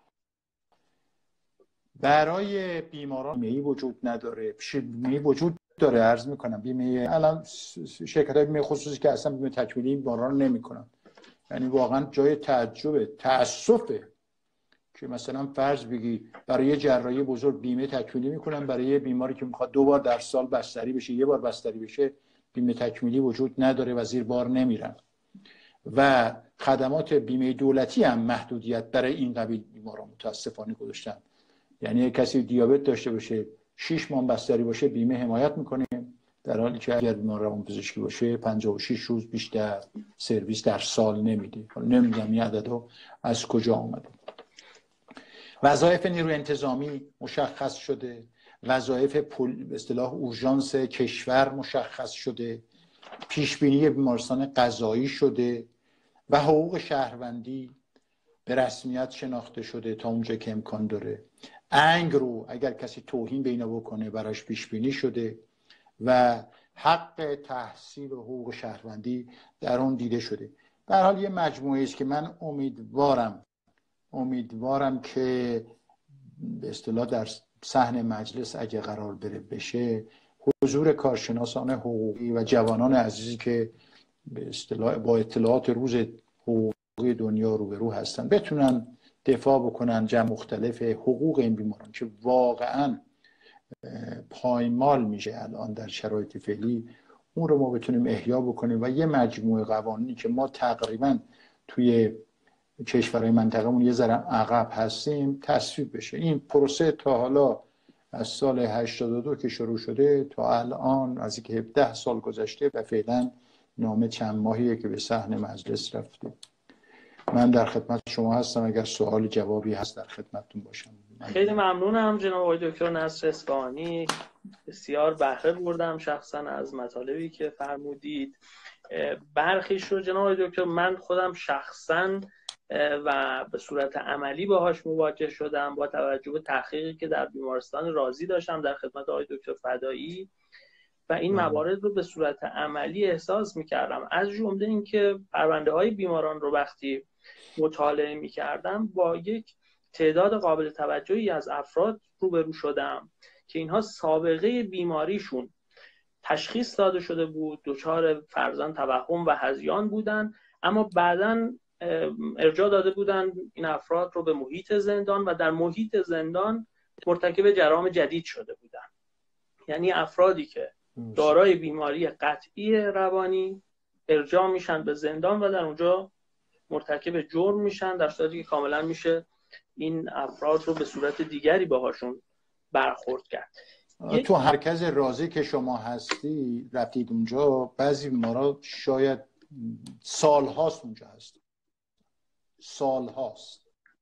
برای بیماران بیمه‌ای وجود نداره، بیمه‌ای وجود داره. عرض میکنم بیمه الان شرکت‌های بیمه خصوصی که اصلا بیمه تکمیلی بیماران رو نمیکنن، یعنی واقعا جای تعجبه، تأسفه که مثلا فرض بگی برای یه جراحی بزرگ بیمه تکمیلی میکنن، برای یه بیماری که میخواد 2 بار در سال بستری بشه، 1 بار بستری بشه، بیمه تکمیلی وجود نداره و زیر بار نمیرن. و خدمات بیمه دولتی هم محدودیت برای این قبیل بیماران متاسفانه گذاشتن. یعنی کسی دیابت داشته باشه 6 ماه بستری باشه بیمه حمایت میکنه، در حالی که اگر بیمار روانپزشکی باشه 56 روز بیشتر سرویس در سال نمیده. نمیدونم این عددها از کجا آمده. وظایف نیروی انتظامی مشخص شده، وظایف به اصطلاح اورژانس کشور مشخص شده، پیش بینی بیمارستان قضایی شده و حقوق شهروندی به رسمیت شناخته شده تا اونجا که امکان داره. انگ رو اگر کسی توهین به اینا بکنه براش پیش بینی شده و حق تحصیل و حقوق شهروندی در اون دیده شده. به هر حال یه مجموعه است که من امیدوارم که به اصطلاح در صحن مجلس اگه قرار بشه حضور کارشناسان حقوقی و جوانان عزیزی که به اصطلاح با اطلاعات روز حقوقی دنیا روبرو هستن بتونن دفاع بکنن جمع مختلف حقوق این بیماران که واقعا پایمال میشه الان در شرایط فعلی، اون رو ما بتونیم احیا بکنیم و یه مجموعه قوانینی که ما تقریبا توی کشورهای منطقه‌مون یه ذره عقب هستیم تصویب بشه. این پروسه تا حالا از سال 82 که شروع شده تا الان از اینکه 17 سال گذشته و فعلا نامه چند ماهیه که به صحن مجلس رفته. من در خدمت شما هستم، اگر سوال جوابی هست در خدمتتون باشم. خیلی ممنونم جناب آقای دکتر نصر اصفهانی، بسیار بهره بردم شخصا از مطالبی که فرمودید. برخیش رو جناب آقای دکتر من خودم شخصا و به صورت عملی باهاش مواجه شدم با توجه به تحقیقی که در بیمارستان رازی داشتم در خدمت آقای دکتر فدایی و این موارد رو به صورت عملی احساس می‌کردم. از جمله اینکه پرونده‌های بیماران رو وقتی مطالعه می‌کردم با یک تعداد قابل توجهی از افراد روبرو شدم که اینها سابقه بیماریشون تشخیص داده شده بود، دچار فرضاً توهم و هذیان بودن، اما بعداً ارجاع داده بودن این افراد رو به محیط زندان و در محیط زندان مرتکب جرائم جدید شده بودن. یعنی افرادی که دارای بیماری قطعی روانی ارجاع میشن به زندان و در اونجا مرتکب جرم میشن، در صورتی که کاملا میشه این افراد رو به صورت دیگری باهاشون برخورد کرد. تو مرکز رازی که شما هستی رفتید اونجا، بعضی بیمارا شاید سالهاست اونجا هست، سالهاست،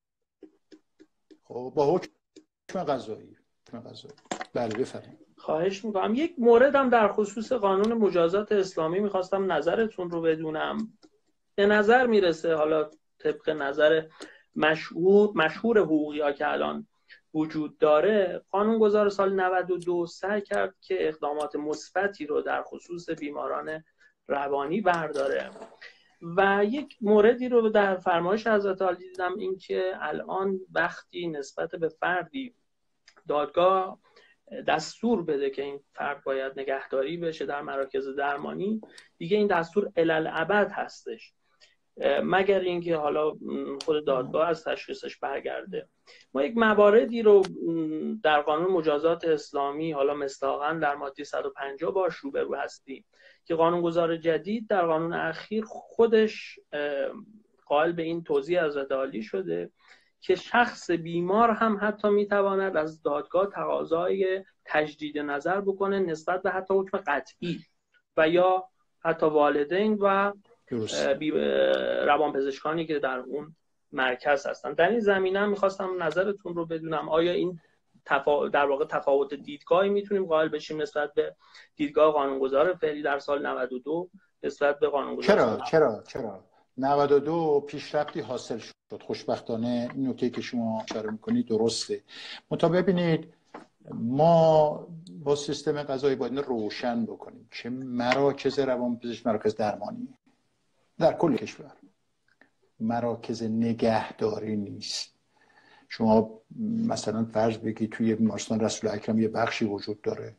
خب با حکم قضایی. بله بفرمایید. خواهش میکنم. یک موردم در خصوص قانون مجازات اسلامی میخواستم نظرتون رو بدونم. به نظر میرسه، حالا طبق نظر مشهور حقوقی ها که الان وجود داره، قانونگذار سال 92 سعی کرد که اقدامات مثبتی رو در خصوص بیماران روانی برداره و یک موردی رو در فرمایش حضرت عالی دیدم، این که الان وقتی نسبت به فردی دادگاه دستور بده که این فرد باید نگهداری بشه در مراکز درمانی، دیگه این دستور الالعبد هستش، مگر اینکه حالا خود دادگاه از تشخیصش برگرده. ما یک مواردی رو در قانون مجازات اسلامی، حالا مصداقاً در ماده 150 باش روبرو هستیم که قانونگذار جدید در قانون اخیر خودش قائل به این توضیح حضرت عالی شده که شخص بیمار هم حتی میتواند از دادگاه تقاضای تجدید نظر بکنه نسبت به حتی حکم قطعی و یا حتی والدین و روانپزشکانی که در اون مرکز هستن. در این زمینه هم میخواستم نظرتون رو بدونم، آیا این در واقع تفاوت دیدگاهی میتونیم قائل بشیم نسبت به دیدگاه قانونگذار فعلی در سال 92 نسبت به قانونگذار؟ چرا 92 پیشرفتی حاصل شد خوشبختانه. این نکته که شما اشاره میکنید درسته. منتها ببینید، ما با سیستم قضایی باید روشن بکنیم که مراکز روانپزشکی مراکز درمانی در کل کشور مراکز نگهداری نیست. شما مثلا فرض بگید توی بیمارستان رسول اکرم یه بخشی وجود داره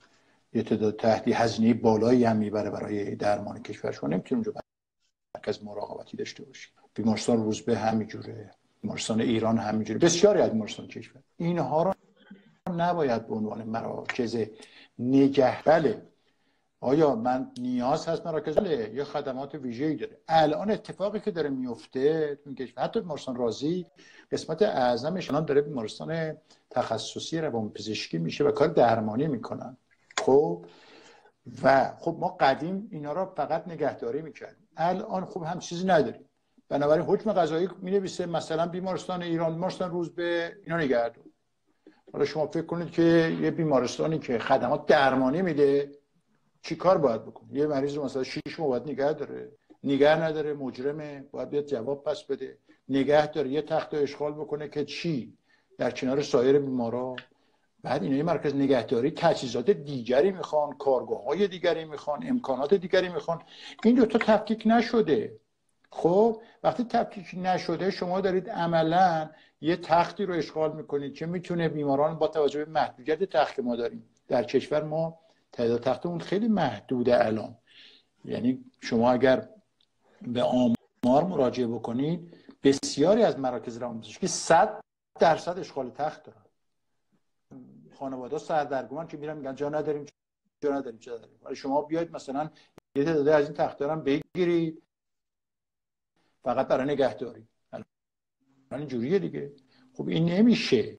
یه تعداد تحتی هزینه بالایی هم میبره برای درمان کشور. شما نمیتونیم اونجا مرکز مراقبتی داشته باشیم. بیمارستان روزبه همینجوره، بیمارستان ایران همینجوره، بسیاری از بیمارستان کشور. اینها رو نباید به عنوان مراکز بله آیا من نیاز هست مراکز؟ بله، یه خدمات ویژه‌ای داره. الان اتفاقی که داره میفته تو این کشور، حتی بیمارستان رازی قسمت اعظمش الان داره بیمارستان تخصصی روانپزشکی میشه و کار درمانی میکنن. خب ما قدیم اینا رو فقط نگهداری میکردیم، الان خب هم چیزی نداریم. بنابراین حکم قضایی مینویسه مثلا بیمارستان ایران، بیمارستان روزبه اینا نگهدار. حالا شما فکر کنید که یه بیمارستانی که خدمات درمانی میده چی کار باید بکنه؟ یه مریض رو مثلا 6 ماه باید نگه داره، نگه نداره مجرمه، باید بیاد جواب پس بده. نگه داره یه تخت رو اشغال بکنه که چی؟ در کنار سایر بیمارا. بعد اینا یه مرکز نگهداری تجهیزات دیگری میخوان، کارگاه‌های دیگری میخوان، امکانات دیگری میخوان. این دوتا تفکیک نشده. خب وقتی تفکیک نشده شما دارید عملا یه تختی رو اشغال میکنید که میتونه بیماران با توجه به محدودیت تخت ما داریم در کشور، ما تعداد تختمون خیلی محدوده الان. یعنی شما اگر به آمار مراجعه بکنید بسیاری از مراکز روانپزشکی 100% اشغال تخت دارن. خانواده سردرگمان که میرن میگن جا نداریم ولی شما بیاید مثلا یه تعداد از این تخت دارن بگیرید فقط برای نگهداری. الان اینجوریه دیگه. خب این نمیشه.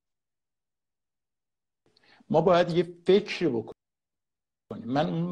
ما باید یه فکر بکنیم. من اون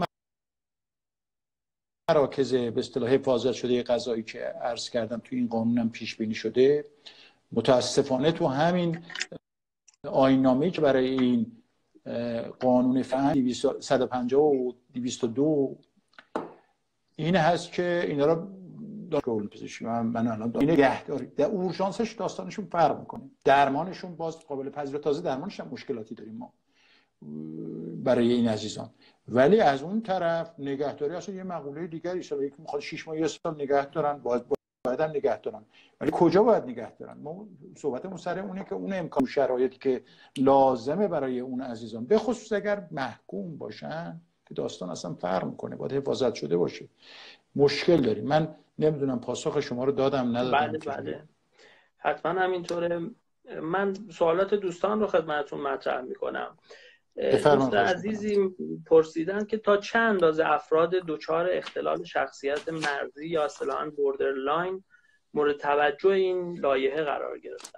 مراکز به اصطلاح حفاظت شده قضایی که عرض کردم تو این قانونم پیش بینی شده، متاسفانه تو همین آیین‌نامه‌ای که برای این قانون فهم 150 و 202 این هست که اینا رو دارم پزشکی من الان این نگهداری در اورژانسش داستانشون فرق میکنه، درمانشون باز قابل پذیرش، تازه درمانش هم مشکلاتی داریم ما برای این عزیزان. ولی از اون طرف نگهداری اصلا یه مقوله دیگری است. یکی میخواد 6 ماه یا سال نگه دارن، باید هم نگه دارن، ولی کجا باید نگه دارن؟ ما صحبتمون سر اونه که اون امکان شرایطی که لازمه برای اون عزیزان، به خصوص اگر محکوم باشن که داستان اصلا فرق میکنه، باید حفاظت شده باشه. مشکل داریم. من نمیدونم پاسخ شما رو دادم ندادم. بله حتما همینطوره. من سوالات دوستان رو خدمتتون مطرح میکنم. دوست عزیزی پرسیدن که تا چه اندازه افراد دچار اختلال شخصیت مرزی یا اصطلاحاً بوردرلاین مورد توجه این لایحه قرار گرفتن؟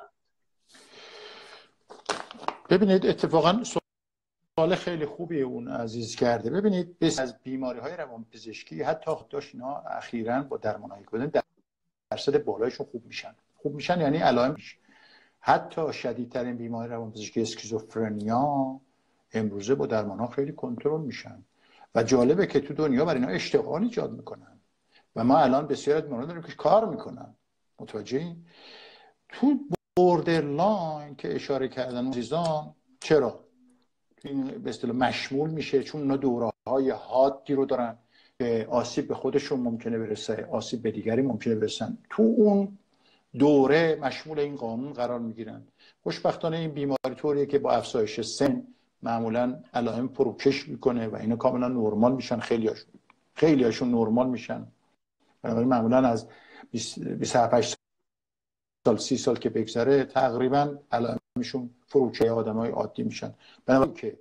ببینید اتفاقاً سوال خیلی خوبی اون عزیز کرده. ببینید بس از بیماری‌های روانپزشکی حتی داشت اینا اخیراً با درمان‌های کردن درصد بالایشون خوب میشن یعنی علائم میشه. حتی شدیدترین بیماری روانپزشکی اسکیزوفرنیا امروزه با درمان‌ها خیلی کنترل میشن و جالبه که تو دنیا برای اینا اشتغال ایجاد میکنن و ما الان بسیار از بیماران داریم که کار میکنن. متوجهین؟ تو بوردرلاین که اشاره کردن عزیزان، چرا این به اصطلاح مشمول میشه؟ چون اونا دوره‌های حادی رو دارن که آسیب به خودشون ممکنه برسه، آسیب به دیگری ممکنه برسن، تو اون دوره مشمول این قانون قرار میگیرن. خوشبختانه این بیماری طوریه که با افزایش سن معمولا علائم فروکش میکنه و اینا کاملا نرمال میشن. خیلیاشون نرمال میشن. بنابراین معمولا از 28 سال 30 سال که بگذره تقریبا علائمشون فروکش آدمای عادی میشن. بنابراین که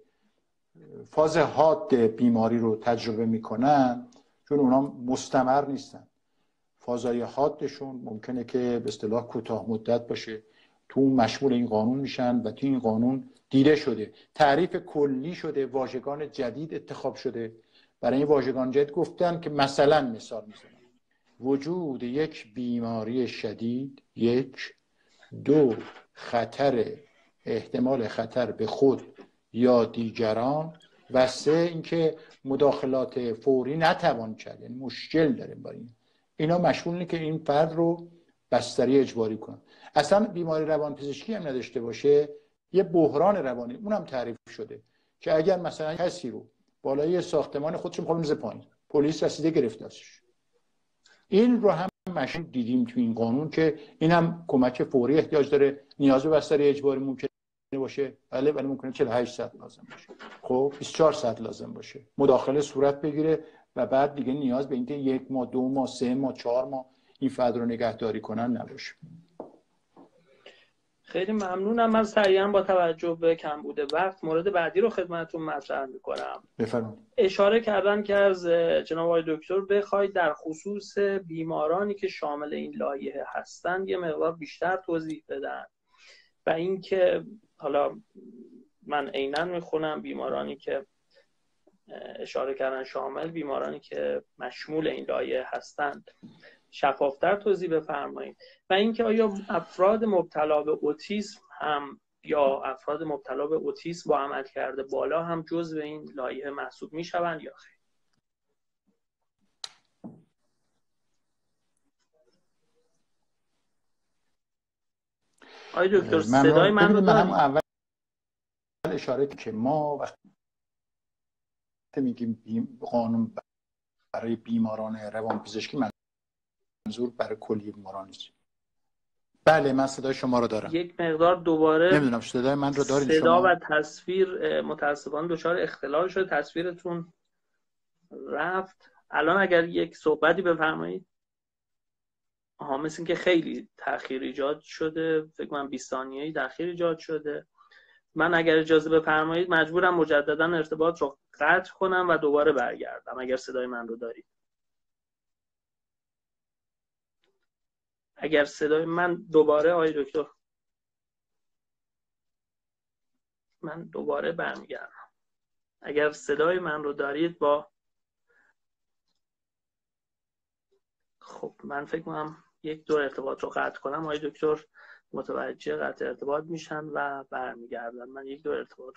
فاز حاد بیماری رو تجربه میکنن چون اونا مستمر نیستن، فازهای حادشون ممکنه که به اصطلاح کوتاه مدت باشه، تو مشمول این قانون میشن و تو این قانون دیده شده، تعریف کلی شده، واژگان جدید انتخاب شده. برای این واژگان جدید گفتن که مثلا مثال میزنم وجود یک بیماری شدید، 1 2 خطر، احتمال خطر به خود یا دیگران و 3 اینکه مداخلات فوری نتوان کرد، یعنی مشکل داریم با اینا مشمول اینه که این فرد رو بستری اجباری کنن. اصلا بیماری روانپزشکی هم نداشته باشه، یه بحران روانی اونم تعریف شده که اگر مثلا کسی رو بالای ساختمان خودش میخواد میزه پایین، پلیس رسیده گرفتارش، این رو هم مشمول دیدیم تو این قانون که این هم کمک فوری احتیاج داره، نیاز به بستری اجباری ممکنه باشه، بله، ولی ممکنه 48 ساعت لازم باشه. خب 24 ساعت لازم باشه مداخله صورت بگیره و بعد دیگه نیاز به اینکه 1 ماه 2 ماه 3 ماه 4 ماه این فرد رو نگهداری کنن نباشه. خیلی ممنونم. من سریعا با توجه به کمبود وقت مورد بعدی رو خدمتتون مطرح میکنم. بفرمایید. اشاره کردن که از جناب آقای دکتر بخواید در خصوص بیمارانی که شامل این لایحه هستند یه مقدار بیشتر توضیح بدن و اینکه حالا من عیناً میخونم بیمارانی که اشاره کردن شامل بیمارانی که مشمول این لایحه هستند شفافتر توضیح بفرمایید و اینکه آیا افراد مبتلا به اوتیسم هم یا افراد مبتلا به اوتیسم با عملکرد بالا هم جزو این لایحه محسوب میشوند یا خیر. آقای دکتر صدای من رو دارید؟ دارید؟ من اول اشاره که ما وقتی میگیم قانون برای بیماران روانپزشکی منظور برای کلی بیماران نیست. بله من صدای شما رو دارم. یک مقدار دوباره نمیدونم صدای من رو دارید صدا شما؟ و تصویر متاسفانه دچار اختلال شده، تصویرتون رفت. الان اگر یک صحبتی بفرمایید. مثل اینکه خیلی تأخیر ایجاد شده، فکر کنم 20 ثانیه‌ای تأخیر ایجاد شده. من اگر اجازه بفرمایید مجبورم مجددا ارتباط رو قطع کنم و دوباره برگردم اگر صدای من رو دارید. اگر صدای من دوباره آقای دکتر من دوباره برمیگردم. اگر صدای من رو دارید خب من فکر کنم یک دور ارتباط رو قطع کنم. آقای دکتر متوجه قطع ارتباط میشن و برمیگردن. من یک دور ارتباط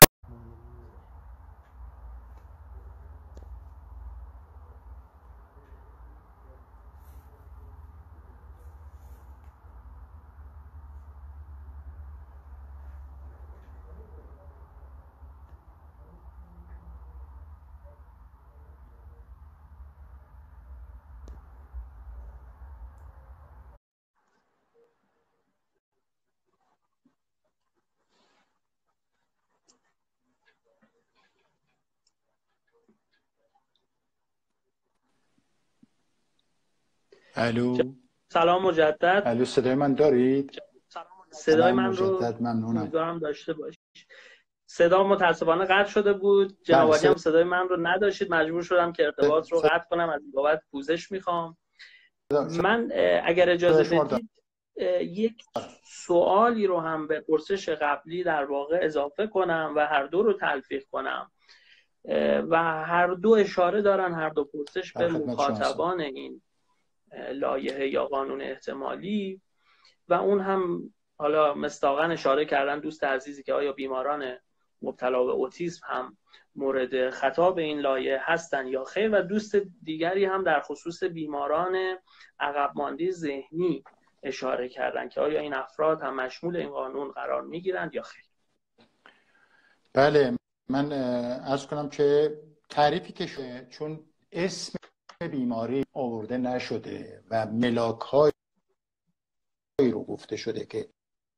الو. سلام مجدد. الو صدای من دارید؟ صدای سلام من رو مجدد ممنونم. امیدوارم داشته باشید. صدا متاسفانه قطع شده بود. جناب عالی هم صدای من رو نداشتید، مجبور شدم که ارتباط رو قطع کنم. از این بابت پوزش میخوام. من اگر اجازه بدید یک سوالی رو هم به پرسش قبلی در واقع اضافه کنم و هر دو رو تلفیق کنم و هر دو اشاره دارن، هر دو پرسش به مخاطبان این لایحه یا قانون احتمالی و اون هم حالا مصداقاً اشاره کردن دوست عزیزی که آیا بیماران مبتلا به اوتیسم هم مورد خطاب این لایحه هستن یا خیر و دوست دیگری هم در خصوص بیماران عقب مانده ذهنی اشاره کردن که آیا این افراد هم مشمول این قانون قرار میگیرند یا خیر. بله من عرض کنم که تعریفی که شده چون اسم بیماری آورده نشده و ملاک‌هایی رو گفته شده که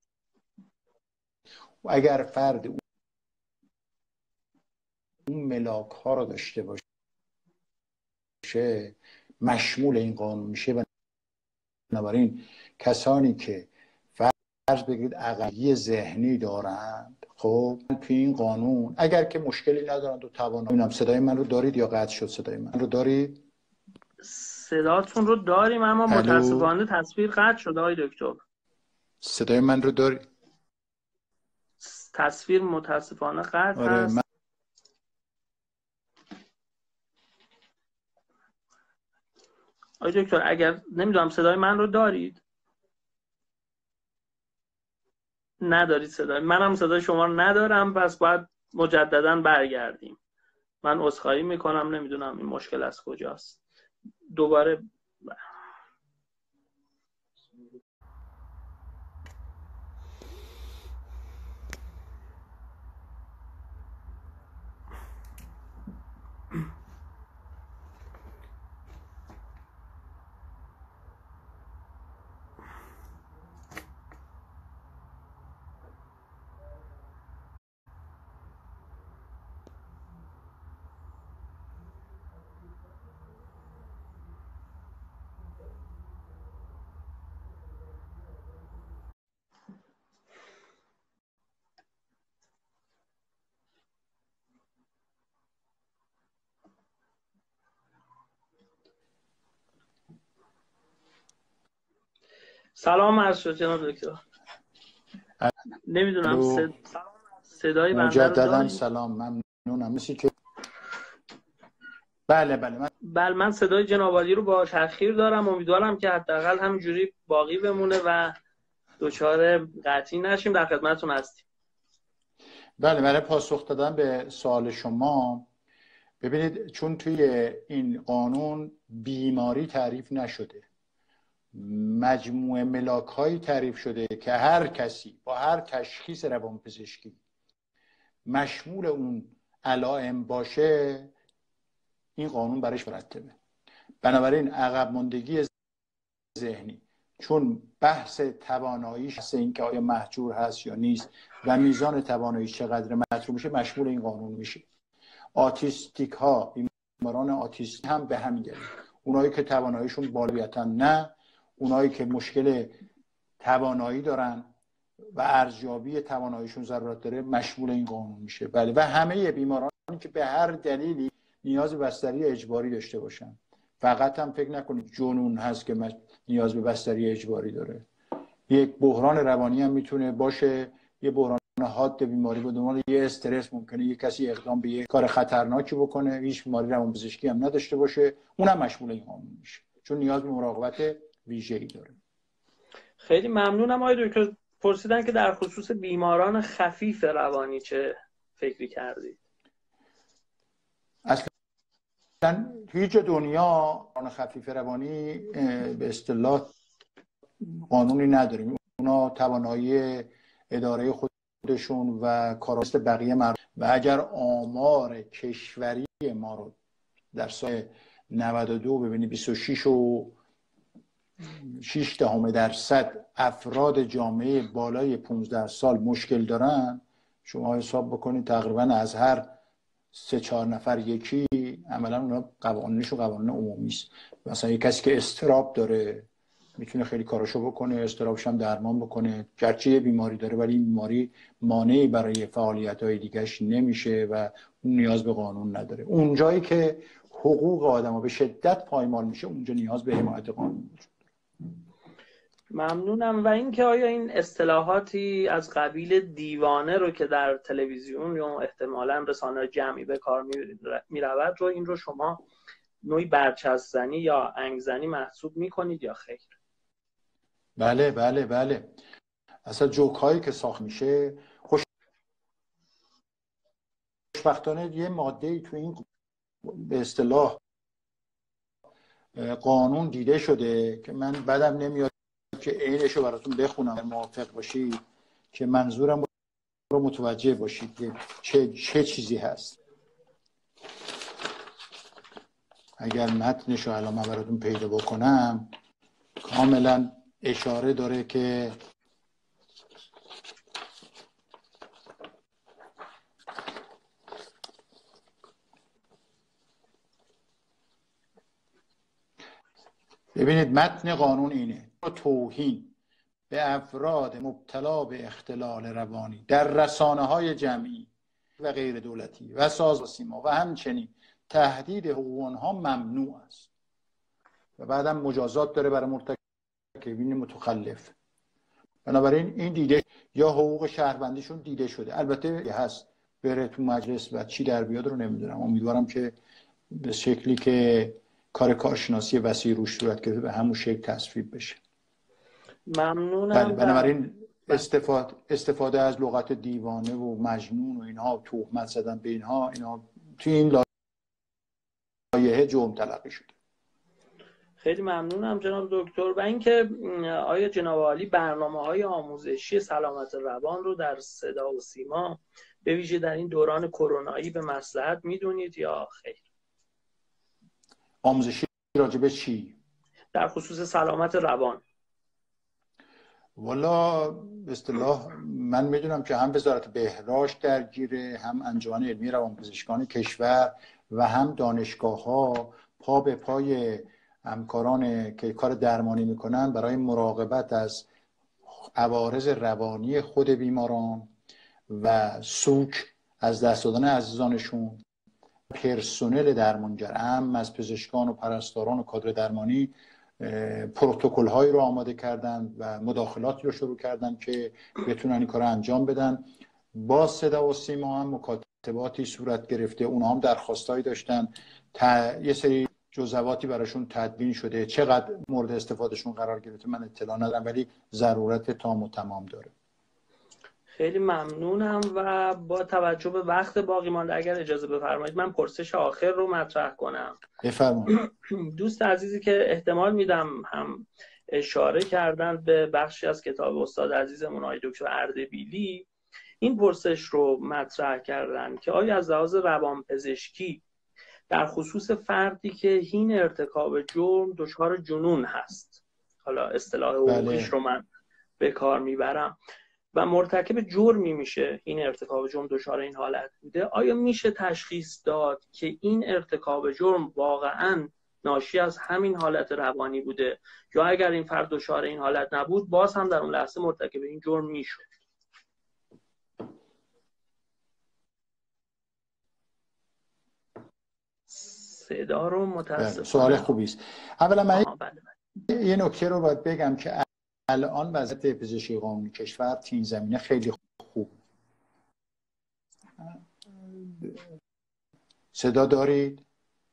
اگر فرد اون ملاک‌ها رو داشته باشه مشمول این قانون میشه و بنابراین کسانی که فرض بگیرید عقلی ذهنی دارند خب توی این قانون اگر که مشکلی ندارند و توانایی. صدای من رو دارید یا قطع شد؟ صدای من رو دارید؟ صداتون رو داریم اما متاسفانه تصویر قطع شده آقای دکتر. صدای من رو دارید؟ تصویر متاسفانه قطع هست. آقای دکتر اگر نمیدونم صدای من رو دارید؟ ندارید صدای منم صدای شما رو ندارم، پس باید مجددا برگردیم. من عذرخواهی میکنم، نمیدونم این مشکل از کجاست. دوباره سلام عرض شد جناب دکتر. نمیدونم صدای بنده رو مجددا داریم؟ سلام، ممنونم. مثل که بله من صدای جناب عالی رو با تأخیر دارم. امیدوارم که حداقل همینجوری باقی بمونه و دچار قطعی نشیم. در خدمتتون هستیم. بله، برای پاسخ دادن به سوال شما، ببینید چون توی این قانون بیماری تعریف نشده، مجموعه ملاک‌هایی تعریف شده که هر کسی با هر تشخیص روانپزشکی مشمول اون علائم باشه، این قانون برش مرتبه. بنابراین عقب ماندگی ذهنی، چون بحث تواناییش، بحث این که آیا مهجور هست یا نیست و میزان تواناییش چقدر مطلوب میشه، مشمول این قانون میشه. آتیستیک ها، بیماران آتیستی هم به همین دلیل، اونایی که تواناییشون بالایی‌اً نه، اونایی که مشکل توانایی دارن و ارزیابی تواناییشون ضرورت داره، مشمول این قانون میشه. بله، و همه بیمارانی که به هر دلیلی نیاز به بستری اجباری داشته باشن. فقط هم فکر نکنید جنون هست که نیاز به بستری اجباری داره. یک بحران روانی هم میتونه باشه، یه بحران حاد بیماری به عنوان یه استرس، ممکنه یه کسی اقدام به یه کار خطرناکی بکنه، هیچ بیماری روانپزشکی هم نداشته باشه، اونم مشمول این قانون میشه، چون نیاز به مراقبت ویژه‌ای داره. خیلی ممنونم آقای دکتر. پرسیدن که در خصوص بیماران خفیف روانی چه فکری کردید؟ اصلا هیچ دنیا خفیف روانی به اصطلاح قانونی نداریم. اونا توانایی اداره خودشون و کارست بقیه مردم، و اگر آمار کشوری ما رو در سال 92 ببینید 26.6% افراد جامعه بالای 15 سال مشکل دارن، شما حساب بکنید تقریبا از هر 3-4 نفر یکی عملا اونا قوانینش و قوانین عمومی است. مثلا یک کسی که اضطراب داره میتونه خیلی کاراشو بکنه، اضطرابش هم درمان بکنه، گرچه یه بیماری داره ولی این بیماری مانعی برای فعالیت‌های دیگه‌اش نمیشه و اون نیاز به قانون نداره. اون جایی که حقوق آدم‌ها به شدت پایمال میشه، اونجا نیاز به حمایت قانون میشه. ممنونم. و اینکه آیا این اصطلاحاتی از قبیل دیوانه رو که در تلویزیون یا احتمالاً رسانه‌های جمعی به کار می‌رود رو، این رو شما نوعی برچسب‌زنی یا انگ‌زنی محسوب می‌کنید یا خیر؟ بله. اصلا جوک هایی که ساخت میشه، خوشبختانه یه ماده‌ای تو این به اصطلاح قانون دیده شده که من بدم نمیاد که عینش رو براتون بخونم، موافق باشید که منظورم رو متوجه باشید که چه چیزی هست. اگر متنش رو الان من براتون پیدا بکنم، کاملا اشاره داره که ببینید متن قانون اینه: توهین به افراد مبتلا به اختلال روانی در رسانه‌های جمعی و غیر دولتی و ساز و سیما و همچنین تهدید حقوق آنها ممنوع است. و بعدم مجازات داره برای مرتکبین متخلف. بنابراین این دیده یا حقوق شهروندیشون دیده شده. البته هست بره تو مجلس و چی در بیاد رو نمیدونم. امیدوارم که به شکلی که کارشناسی وسیع روش صورت گرفته به همون شکل تصویب بشه. ممنونم. بله، بنابراین استفاده از لغت دیوانه و مجنون و اینها، تهمت زدن به اینها توی این لایحه جرم تلقی شده. خیلی ممنونم جناب دکتر. و اینکه آیا جناب عالی برنامه‌های آموزشی سلامت روان رو در صدا و سیما به ویژه در این دوران کرونایی به مصلحت میدونید یا خیر؟ آموزشی راجع به چی؟ در خصوص سلامت روان. والا به اصطلاح من میدونم که هم وزارت بهداشت درگیره، هم انجمن علمی روانپزشکان کشور و هم دانشگاه‌ها پا به پای همکاران که کار درمانی میکنن برای مراقبت از عوارض روانی خود بیماران و سوگ از دست دادن عزیزانشون. پرسنل درمانگر، هم از پزشکان و پرستاران و کادر درمانی پروتکل هایی رو آماده کردن و مداخلاتی رو شروع کردن که بتونن این کار رو انجام بدن. با صدا و سیما هم مکاتباتی صورت گرفته، اونها هم درخواستایی داشتن، یه سری جزئیاتی براشون تدوین شده. چقدر مورد استفادهشون قرار گرفته من اطلاع ندارم، ولی ضرورت تام و تمام داره. خیلی ممنونم و با توجه به وقت باقی مانده اگر اجازه بفرمایید من پرسش آخر رو مطرح کنم. بفرمایید. دوست عزیزی که احتمال میدم هم اشاره کردن به بخشی از کتاب استاد عزیزمون آقای دکتر اردبیلی، این پرسش رو مطرح کردن که آیا از لحاظ روانپزشکی در خصوص فردی که حین ارتکاب جرم دچار جنون هست، حالا اصطلاح حقوقیش رو من به کار میبرم، و مرتکب جرمی میشه، این ارتکاب جرم دچار این حالت بوده، آیا میشه تشخیص داد که این ارتکاب جرم واقعاً ناشی از همین حالت روانی بوده، یا اگر این فرد دچار این حالت نبود باز هم در اون لحظه مرتکب این جرم میشد؟ صدا رو متاسفانه سوال خوبی است. اولا من بله. یه نکته رو باید بگم که الان وضعیت پزشکی قانونی کشور تین زمینه خیلی خوب. صدا دارید؟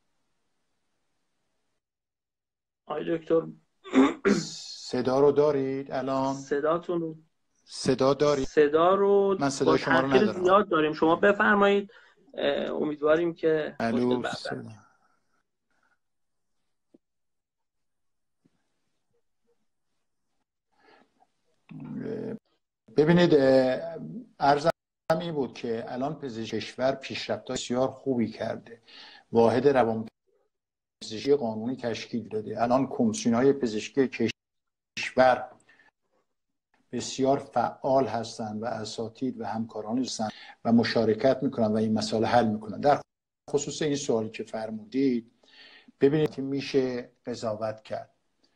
آقای دکتر صدا رو دارید الان؟ صدا دارید؟ صدا رو من صدای شما رو تأخیر ندارم. زیاد داریم، شما بفرمایید، امیدواریم که الو. ببینید، عرضم این بود که الان پزشکی کشور پیشرفت‌های بسیار خوبی کرده، واحد روانپزشکی قانونی تشکیل داده. الان کمیسیون‌های پزشکی کشور بسیار فعال هستند و اساتید و همکاران هستند و مشارکت میکنن و این مسائل حل میکنن. در خصوص این سوالی که فرمودید، ببینید که میشه قضاوت کرد.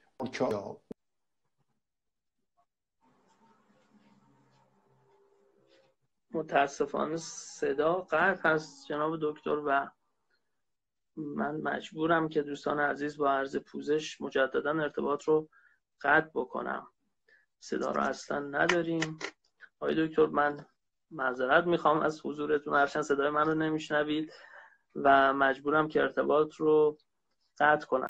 متاسفانه صدا قطع هست جناب دکتر و من مجبورم که دوستان عزیز با عرض پوزش مجددا ارتباط رو قطع بکنم. صدا رو اصلا نداریم. آقای دکتر من معذرت میخوام از حضورتون، هرچند صدای من رو نمیشنوید و مجبورم که ارتباط رو قطع کنم.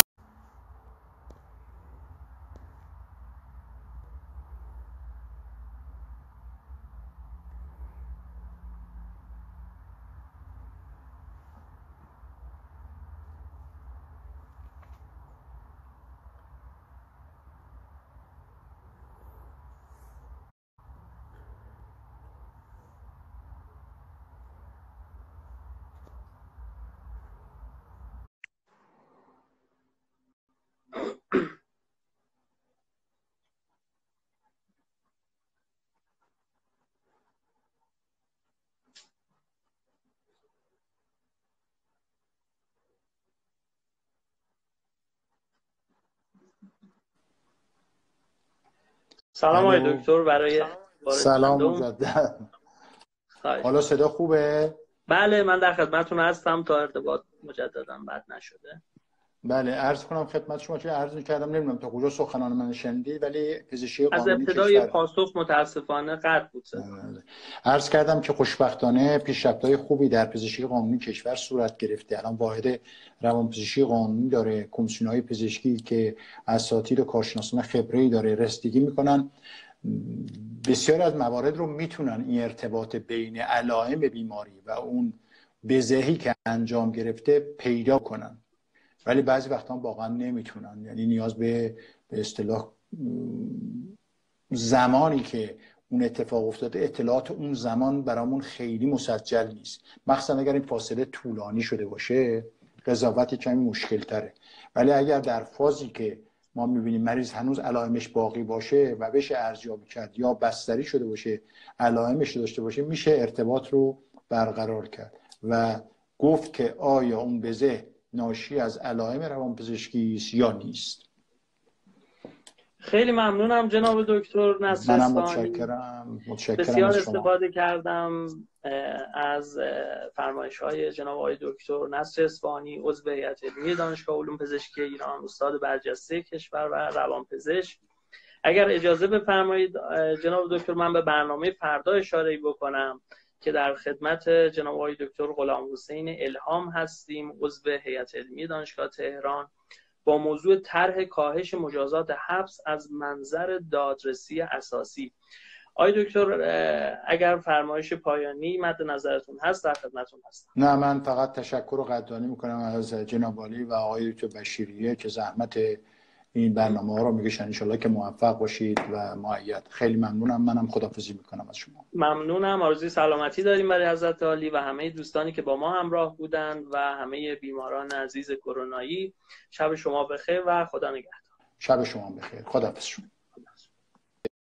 سلام آقای دکتر، برای سلام مجدد. حالا صدا خوبه؟ بله من در خدمتتون هستم تا ارتباط مجددا بد نشده. بله عرض کنم خدمت شما که عرض می‌کردم، نمیدونم تا کجا سخنان من شنیدید، ولی پزشکی قانونی از ابتدای پاسخ متاسفانه قطع بود. عرض کردم که خوشبختانه پیشرفت‌های خوبی در پزشکی قانونی کشور صورت گرفته. الان واحد روانپزشکی قانونی داره، کمیسیون‌های پزشکی که اساتید و کارشناسان خبره‌ای داره، رسیدگی میکنن بسیار از موارد رو میتونن این ارتباط بین علائم بیماری و اون بزهی که انجام گرفته پیدا کنن، ولی بعضی وقتا واقعا نمیتونن. یعنی نیاز به اصطلاح زمانی که اون اتفاق افتاده، اطلاعات اون زمان برامون خیلی مسجل نیست، مخصوصا اگر این فاصله طولانی شده باشه قضاوت کمی مشکل تره. ولی اگر در فازی که ما میبینیم مریض هنوز علائمش باقی باشه و بشه ارزیابی کرد یا بستری شده باشه علائمش داشته باشه، میشه ارتباط رو برقرار کرد و گفت که آیا اون بزه ناشی از علائم روانپزشکی است یا نیست. خیلی ممنونم جناب دکتر نصر منم اصفهانی. متشکرم بسیار از شما. استفاده کردم از فرمایش‌های جناب آقای دکتر نصر اصفهانی، عضو هیئت علمی دانشگاه علوم پزشکی ایران، استاد برجسته کشور و روانپزشک. اگر اجازه بفرمایید جناب دکتر، من به برنامه فردا اشاره بکنم که در خدمت جناب آقای دکتر غلام حسین الهام هستیم، عضو هیئت علمی دانشگاه تهران، با موضوع طرح کاهش مجازات حبس از منظر دادرسی اساسی. آقای دکتر اگر فرمایش پایانی مد نظرتون هست در خدمتتون هستم. نه، من فقط تشکر و قدردانی میکنم از جناب عالی و آقای دکتر بشیریه که زحمت این برنامه ها رو میکشن. ان شاءالله که موفق باشید و مؤید. خیلی ممنونم. منم خداحافظی میکنم از شما. ممنونم. آرزوی سلامتی داریم برای حضرت عالی و همه دوستانی که با ما همراه بودند و همه بیماران عزیز کرونایی. شب شما بخیر و خدا نگهدار. شب شما بخیر. خداحافظ شما.